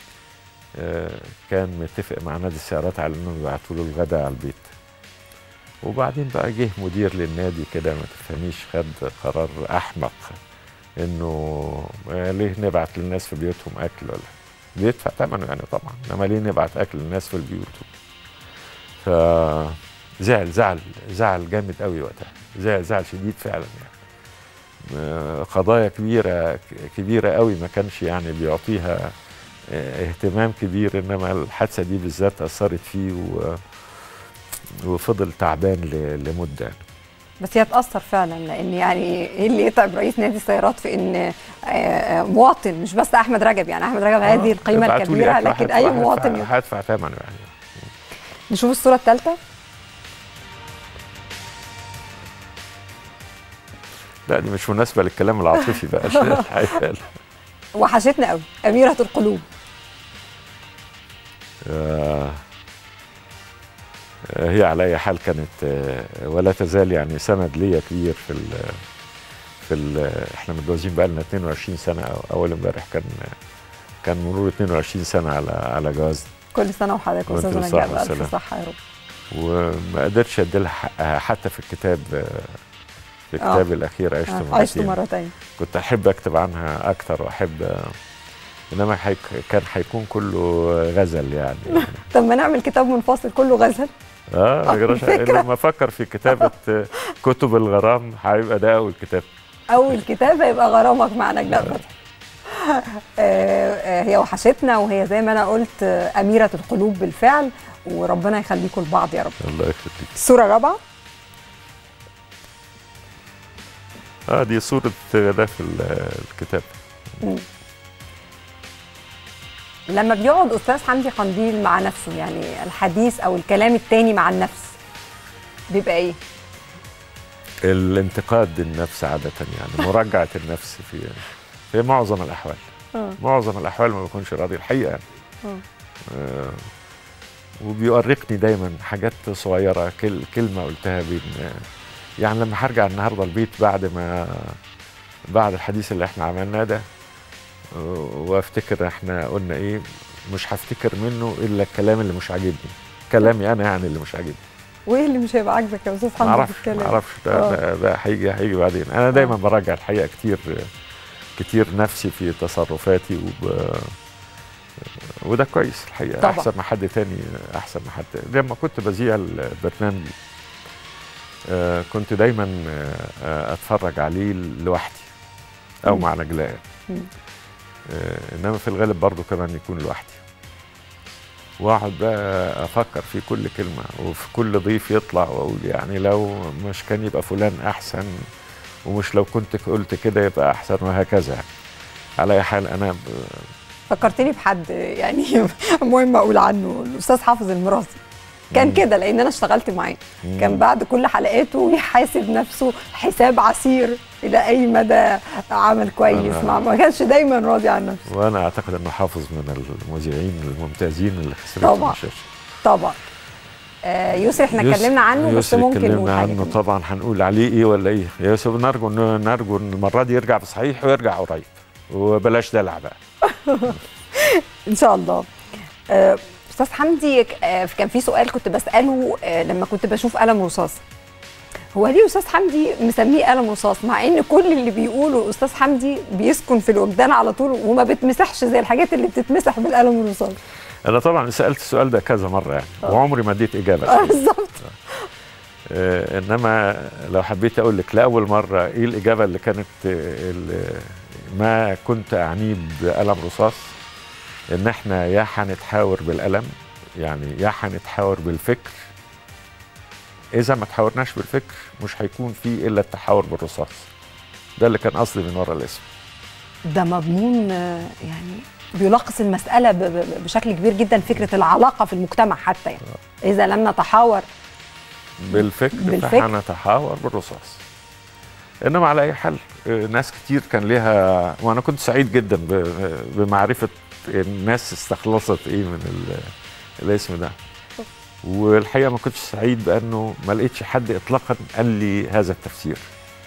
كان متفق مع نادي السيارات على انهم يبعتوا له الغداء على البيت، وبعدين بقى جه مدير للنادي كده ما تفهميش خد قرار احمق انه ليه نبعت للناس في بيوتهم اكل، ولا بيدفع ثمنه يعني طبعا، انما ليه نبعت اكل للناس في البيوت. فزعل زعل زعل جامد قوي وقتها، زعل زعل شديد فعلا يعني. قضايا كبيره كبيره قوي ما كانش يعني بيعطيها اهتمام كبير، انما الحادثه دي بالذات اثرت فيه و... وفضل تعبان لمده يعني. بس هي تأثر فعلا، لان يعني ايه اللي يتعب رئيس نادي السيارات في ان مواطن، مش بس احمد رجب، يعني احمد رجب هذه القيمه الكبيره، لكن اي مواطن هدفع ثمنه يعني. نشوف الصوره الثالثه. لا دي مش مناسبه للكلام العاطفي بقى. وحشتنا قوي اميره القلوب. آه هي على اي حال كانت ولا تزال يعني سند ليا كبير في ال في ال احنا متجوزين بقى لنا اتنين وعشرين سنه، او اول امبارح كان كان مرور اتنين وعشرين سنه على على جواز. كل سنه وحضرتك استاذ نجاة بألف صحه يا رب. وما قدرتش اديلها حقها حتى في الكتاب، في كتابي الاخير عشت مرتين. عشت مرتين. كنت احب اكتب عنها اكتر واحب، انما حيك كان هيكون كله غزل يعني. طب ما نعمل كتاب منفصل كله غزل. اه لما افكر في كتابه كتب الغرام هيبقى ده اول كتاب. اول كتاب هيبقى غرامك مع نجلاء فتحي. هي وحشتنا، وهي زي ما انا قلت اميره القلوب بالفعل، وربنا يخليكم لبعض يا رب. الله يخليك. الصوره الرابعه. اه دي صوره ده في الكتاب. م. لما بيقعد استاذ حمدي قنديل مع نفسه، يعني الحديث او الكلام التاني مع النفس، بيبقى ايه؟ الانتقاد النفس عاده، يعني مراجعه النفس في في معظم الاحوال. آه. معظم الاحوال ما بكونش راضي الحقيقه يعني. آه. آه وبيؤرقني دايما حاجات صغيره، كل كلمه قلتها بين، يعني لما هرجع النهارده البيت بعد ما بعد الحديث اللي احنا عملناه ده وافتكر احنا قلنا ايه، مش هفتكر منه الا الكلام اللي مش عاجبني، كلامي انا يعني اللي مش عاجبني. وايه اللي مش هيبقى عاجبك يا استاذ حمدي؟ معرفش معرفش ده, ده, ده هيجي هيجي بعدين. انا دايما أوه. براجع الحقيقه كتير كتير نفسي في تصرفاتي، وب... وده كويس الحقيقه طبعا. احسن ما حد تاني، احسن ما حد. لما كنت بذيع البرنامج آه كنت دايما آه اتفرج عليه لوحدي او م. مع نجلاء، آه انما في الغالب برضو كمان يكون لوحدي، واقعد بقى افكر في كل كلمه وفي كل ضيف يطلع واقول يعني لو مش كان يبقى فلان احسن، ومش لو كنت قلت كده يبقى احسن، وهكذا. على اي حال انا ب... فكرتني بحد يعني مهم اقول عنه، الاستاذ حافظ المراسي كان كده، لان انا اشتغلت معاه. كان بعد كل حلقاته يحاسب نفسه حساب عسير الى اي مدى عمل كويس، ما كانش دايما راضي عن نفسه. وانا اعتقد انه حافظ من المذيعين الممتازين اللي خسرتهم طبعا الشاشه. طبعا آه يسري احنا اتكلمنا عنه، بس ممكن نقول عنه طبعا. هنقول عليه ايه ولا ايه يا يوسف؟ نرجو نرجو ان المره دي يرجع بصحيح ويرجع قريب، وبلاش دلع بقى. ان شاء الله. آه استاذ حمدي، كان في سؤال كنت بساله لما كنت بشوف قلم رصاص، هو ليه استاذ حمدي مسميه قلم رصاص مع ان كل اللي بيقوله استاذ حمدي بيسكن في الوجدان على طول وما بتمسحش زي الحاجات اللي بتتمسح بالقلم الرصاص؟ انا طبعا سالت السؤال ده كذا مره يعني أوه. وعمري ما اديت اجابه. اه بالظبط. آه انما لو حبيت اقول لك لاول مره ايه الاجابه اللي كانت اللي ما كنت اعنيه بقلم رصاص، ان احنا يا هنتحاور بالقلم، يعني يا هنتحاور بالفكر. اذا ما تحاورناش بالفكر مش هيكون في الا التحاور بالرصاص. ده اللي كان قصدي من ورا الاسم. ده مضمون يعني بيلخص المساله بشكل كبير جدا، فكره العلاقه في المجتمع حتى يعني. اذا لم نتحاور بالفكر, بالفكر. فهنتحاور بالرصاص. انما على اي حال ناس كتير كان ليها، وانا كنت سعيد جدا بمعرفه الناس استخلصت ايه من الاسم ده، والحقيقه ما كنتش سعيد بانه ما لقيتش حد اطلاقا قال لي هذا التفسير.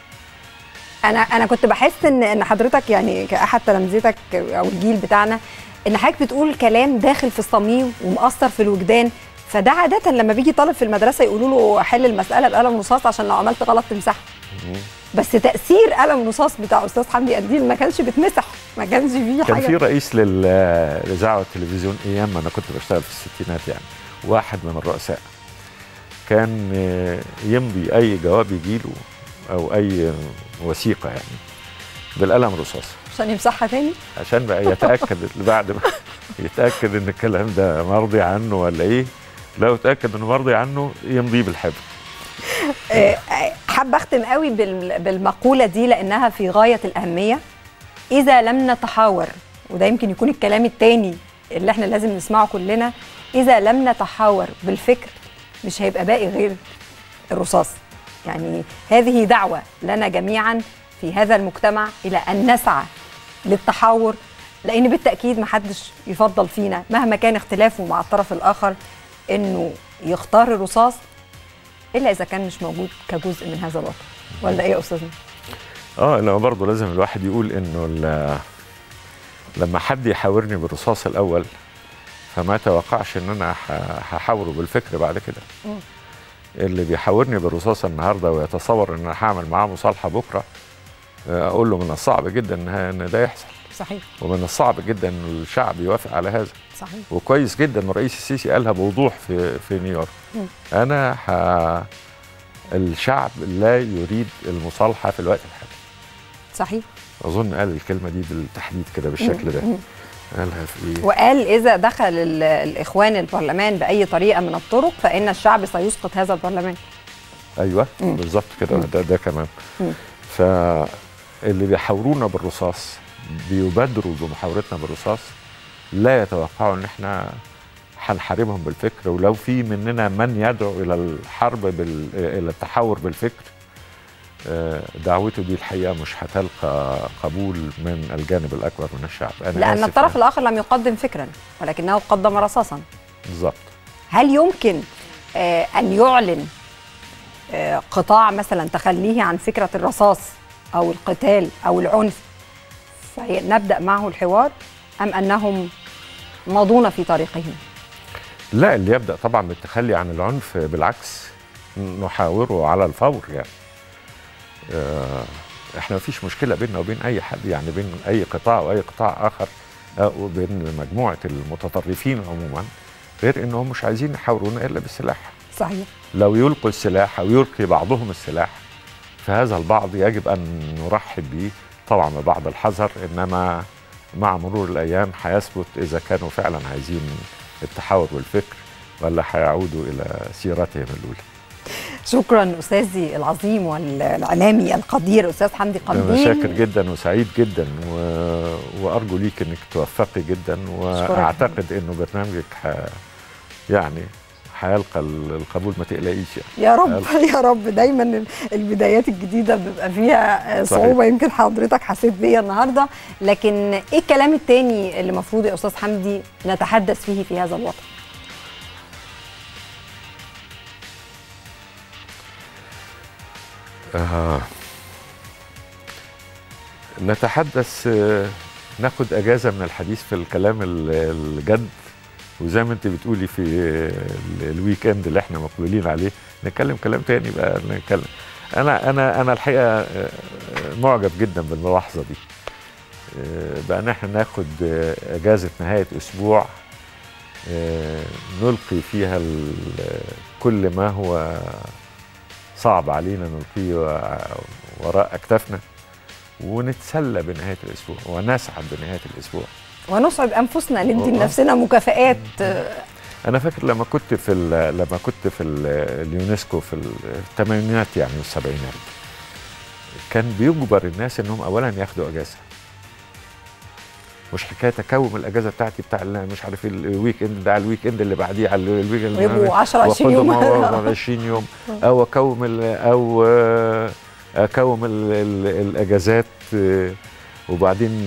انا انا كنت بحس ان ان حضرتك يعني كاحد تلامذتك او الجيل بتاعنا، ان حضرتك بتقول كلام داخل في الصميم ومؤثر في الوجدان، فده عاده لما بيجي طالب في المدرسه يقولوا له حل المساله بقلم رصاص عشان لو عملت غلط تمسحها. بس تاثير قلم رصاص بتاع استاذ حمدي قنديل ما كانش بيتمسح، ما كانش فيه حاجه. كان في رئيس للاذاعه والتلفزيون ايام ما انا كنت بشتغل في الستينات، يعني واحد من الرؤساء كان يمضي اي جواب يجيله او اي وثيقه يعني بالقلم رصاص عشان يمسحها تاني، عشان بقى يتاكد بعد ما يتاكد ان الكلام ده مرضي عنه ولا ايه. لو اتاكد انه مرضي عنه يمضيه بالحبر. حابه اختم قوي بالمقوله دي لانها في غايه الاهميه. اذا لم نتحاور، وده يمكن يكون الكلام الثاني اللي احنا لازم نسمعه كلنا، اذا لم نتحاور بالفكر مش هيبقى باقي غير الرصاص. يعني هذه دعوه لنا جميعا في هذا المجتمع الى ان نسعى للتحاور، لان بالتاكيد محدش يفضل فينا مهما كان اختلافه مع الطرف الاخر انه يختار الرصاص الا اذا كان مش موجود كجزء من هذا الوطن. ولا ايه يا استاذنا؟ اه لا، برضه لازم الواحد يقول انه لما حد يحاورني بالرصاص الاول فما توقعش ان انا هحاوره بالفكر بعد كده. م. اللي بيحاورني بالرصاص النهارده ويتصور ان انا هعمل معاه مصالحه بكره، اقول له من الصعب جدا ان ده يحصل. صحيح. ومن الصعب جدا ان الشعب يوافق على هذا. صحيح. وكويس جدا ان الرئيس السيسي قالها بوضوح في في نيويورك. م. انا ح... الشعب لا يريد المصالحه في الوقت الحالي. صحيح. اظن قال الكلمه دي بالتحديد كده بالشكل ده. قالها في ايه؟ وقال اذا دخل الاخوان البرلمان باي طريقه من الطرق فان الشعب سيسقط هذا البرلمان. ايوه بالظبط كده. ده, ده كمان. م. فاللي بيحاورونا بالرصاص بيبادروا بمحاورتنا بالرصاص لا يتوقعوا ان احنا هنحاربهم بالفكر، ولو في مننا من يدعو الى الحرب بال... الى التحور بالفكر دعوته دي الحقيقه مش هتلقى قبول من الجانب الاكبر من الشعب. أنا لان الطرف يعني. الاخر لم يقدم فكرا ولكنه قدم رصاصا. بالظبط. هل يمكن آه ان يعلن آه قطاع مثلا تخليه عن فكره الرصاص او القتال او العنف فنبدا معه الحوار، ام انهم ماضون في طريقهم؟ لا، اللي يبدا طبعا بالتخلي عن العنف بالعكس نحاوره على الفور. يعني احنا مفيش مشكله بيننا وبين اي حد، يعني بين اي قطاع واي قطاع اخر وبين مجموعه المتطرفين عموما، غير انهم مش عايزين يحاورونا الا بالسلاح. صحيح. لو يلقوا السلاح او يلقي بعضهم السلاح فهذا البعض يجب ان نرحب به طبعا ببعض الحذر، انما مع مرور الايام هيثبت اذا كانوا فعلا عايزين التحاور بالفكر ولا هيعودوا الى سيرتهم الاولى. شكرا استاذي العظيم والاعلامي القدير استاذ حمدي قنديل. شاكر جدا وسعيد جدا و... وارجو ليك انك توفقي جدا، واعتقد انه برنامجك ح... يعني هيلقى القبول، ما تقلقيش يعني. يا رب يا رب. دايما البدايات الجديده بيبقى فيها صعوبه، يمكن حضرتك حسيت بيا النهارده، لكن ايه الكلام الثاني اللي المفروض يا استاذ حمدي نتحدث فيه في هذا الوطن؟ آه. نتحدث آه. ناخد اجازه من الحديث في الكلام الجد، وزي ما انت بتقولي في الويك اند اللي احنا مقبلين عليه نتكلم كلام تاني بقى. نتكلم انا انا انا الحقيقه معجب جدا بالملاحظه دي، بقى ان احنا ناخد اجازه نهايه اسبوع نلقي فيها كل ما هو صعب علينا نلقيه وراء اكتافنا، ونتسلى بنهايه الاسبوع ونسعد بنهايه الاسبوع ونسعد انفسنا، ندي لنفسنا مكافآت. انا فاكر لما كنت في لما كنت في اليونسكو في الثمانينات يعني والسبعينات، كان بيجبر الناس انهم اولا ياخدوا اجازه، مش حكايه اكوم الاجازه بتاعتي بتاع مش عارف الويك اند ده على الويك اند اللي بعديه على الويك اند ويبقوا عشرة عشرين يوم عشرين يوم، او اكوم او اكوم الاجازات وبعدين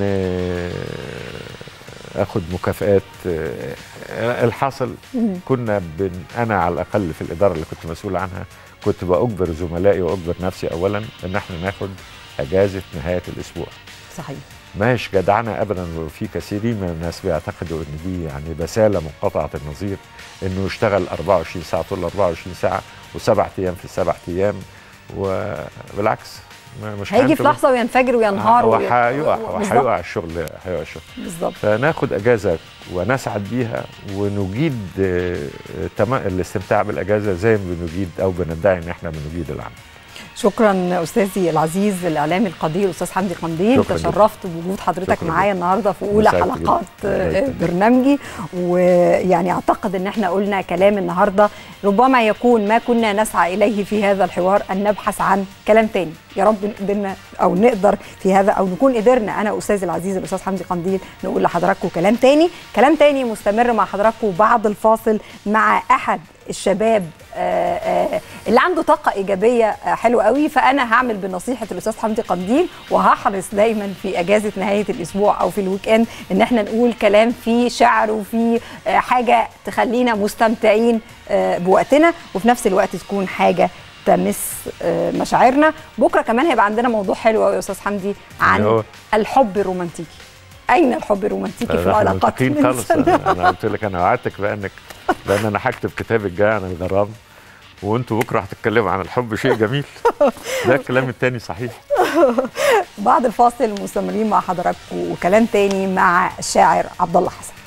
اخد مكافآت. الحاصل كنا بن انا على الاقل في الاداره اللي كنت مسؤول عنها كنت باجبر زملائي واجبر نفسي اولا ان احنا ناخد اجازه نهايه الاسبوع. صحيح. ماهيش جدعنه ابدا، وفي كثيرين من الناس بيعتقدوا ان دي يعني بساله منقطعه النظير انه يشتغل أربعة وعشرين ساعه طول أربعة وعشرين ساعه وسبع ايام في السبع ايام، وبالعكس مش هيجي في لحظه وينفجر وينهار وهيقع وهيقع الشغل هيقع الشغل بالظبط. فناخد اجازه ونسعد بيها ونجيد الاستمتاع بالاجازه زي ما بنجيد او بندعي ان احنا بنجيد العمل. شكرا استاذي العزيز الاعلامي القدير استاذ حمدي قنديل، تشرفت بوجود حضرتك معايا النهارده في اولى حلقات برنامجي، ويعني اعتقد ان احنا قلنا كلام النهارده ربما يكون ما كنا نسعى اليه في هذا الحوار، ان نبحث عن كلام تاني. يا رب قدرنا او نقدر في هذا، او نكون قدرنا انا استاذي العزيز الاستاذ حمدي قنديل نقول لحضراتكم كلام تاني. كلام تاني مستمر مع حضراتكم بعد الفاصل مع احد الشباب آآ آآ اللي عنده طاقه ايجابيه حلوه قوي، فانا هعمل بنصيحه الاستاذ حمدي قنديل وهحرص دايما في اجازه نهايه الاسبوع او في الويك اند ان احنا نقول كلام فيه شعر وفيه حاجه تخلينا مستمتعين بوقتنا، وفي نفس الوقت تكون حاجه تمس مشاعرنا. بكره كمان هيبقى عندنا موضوع حلو قوي يا استاذ حمدي عن الحب الرومانتيكي. اين الحب الرومانتيكي في العلاقات؟ خالص. انا قلت لك انا وعدتك بقى انك لان انا هكتب كتاب الجاي عن الغرام، وانتوا بكره هتتكلموا عن الحب، شيء جميل. ده الكلام التاني صحيح. بعد الفاصل مستمرين مع حضراتكم وكلام تاني مع الشاعر عبد الله حسن.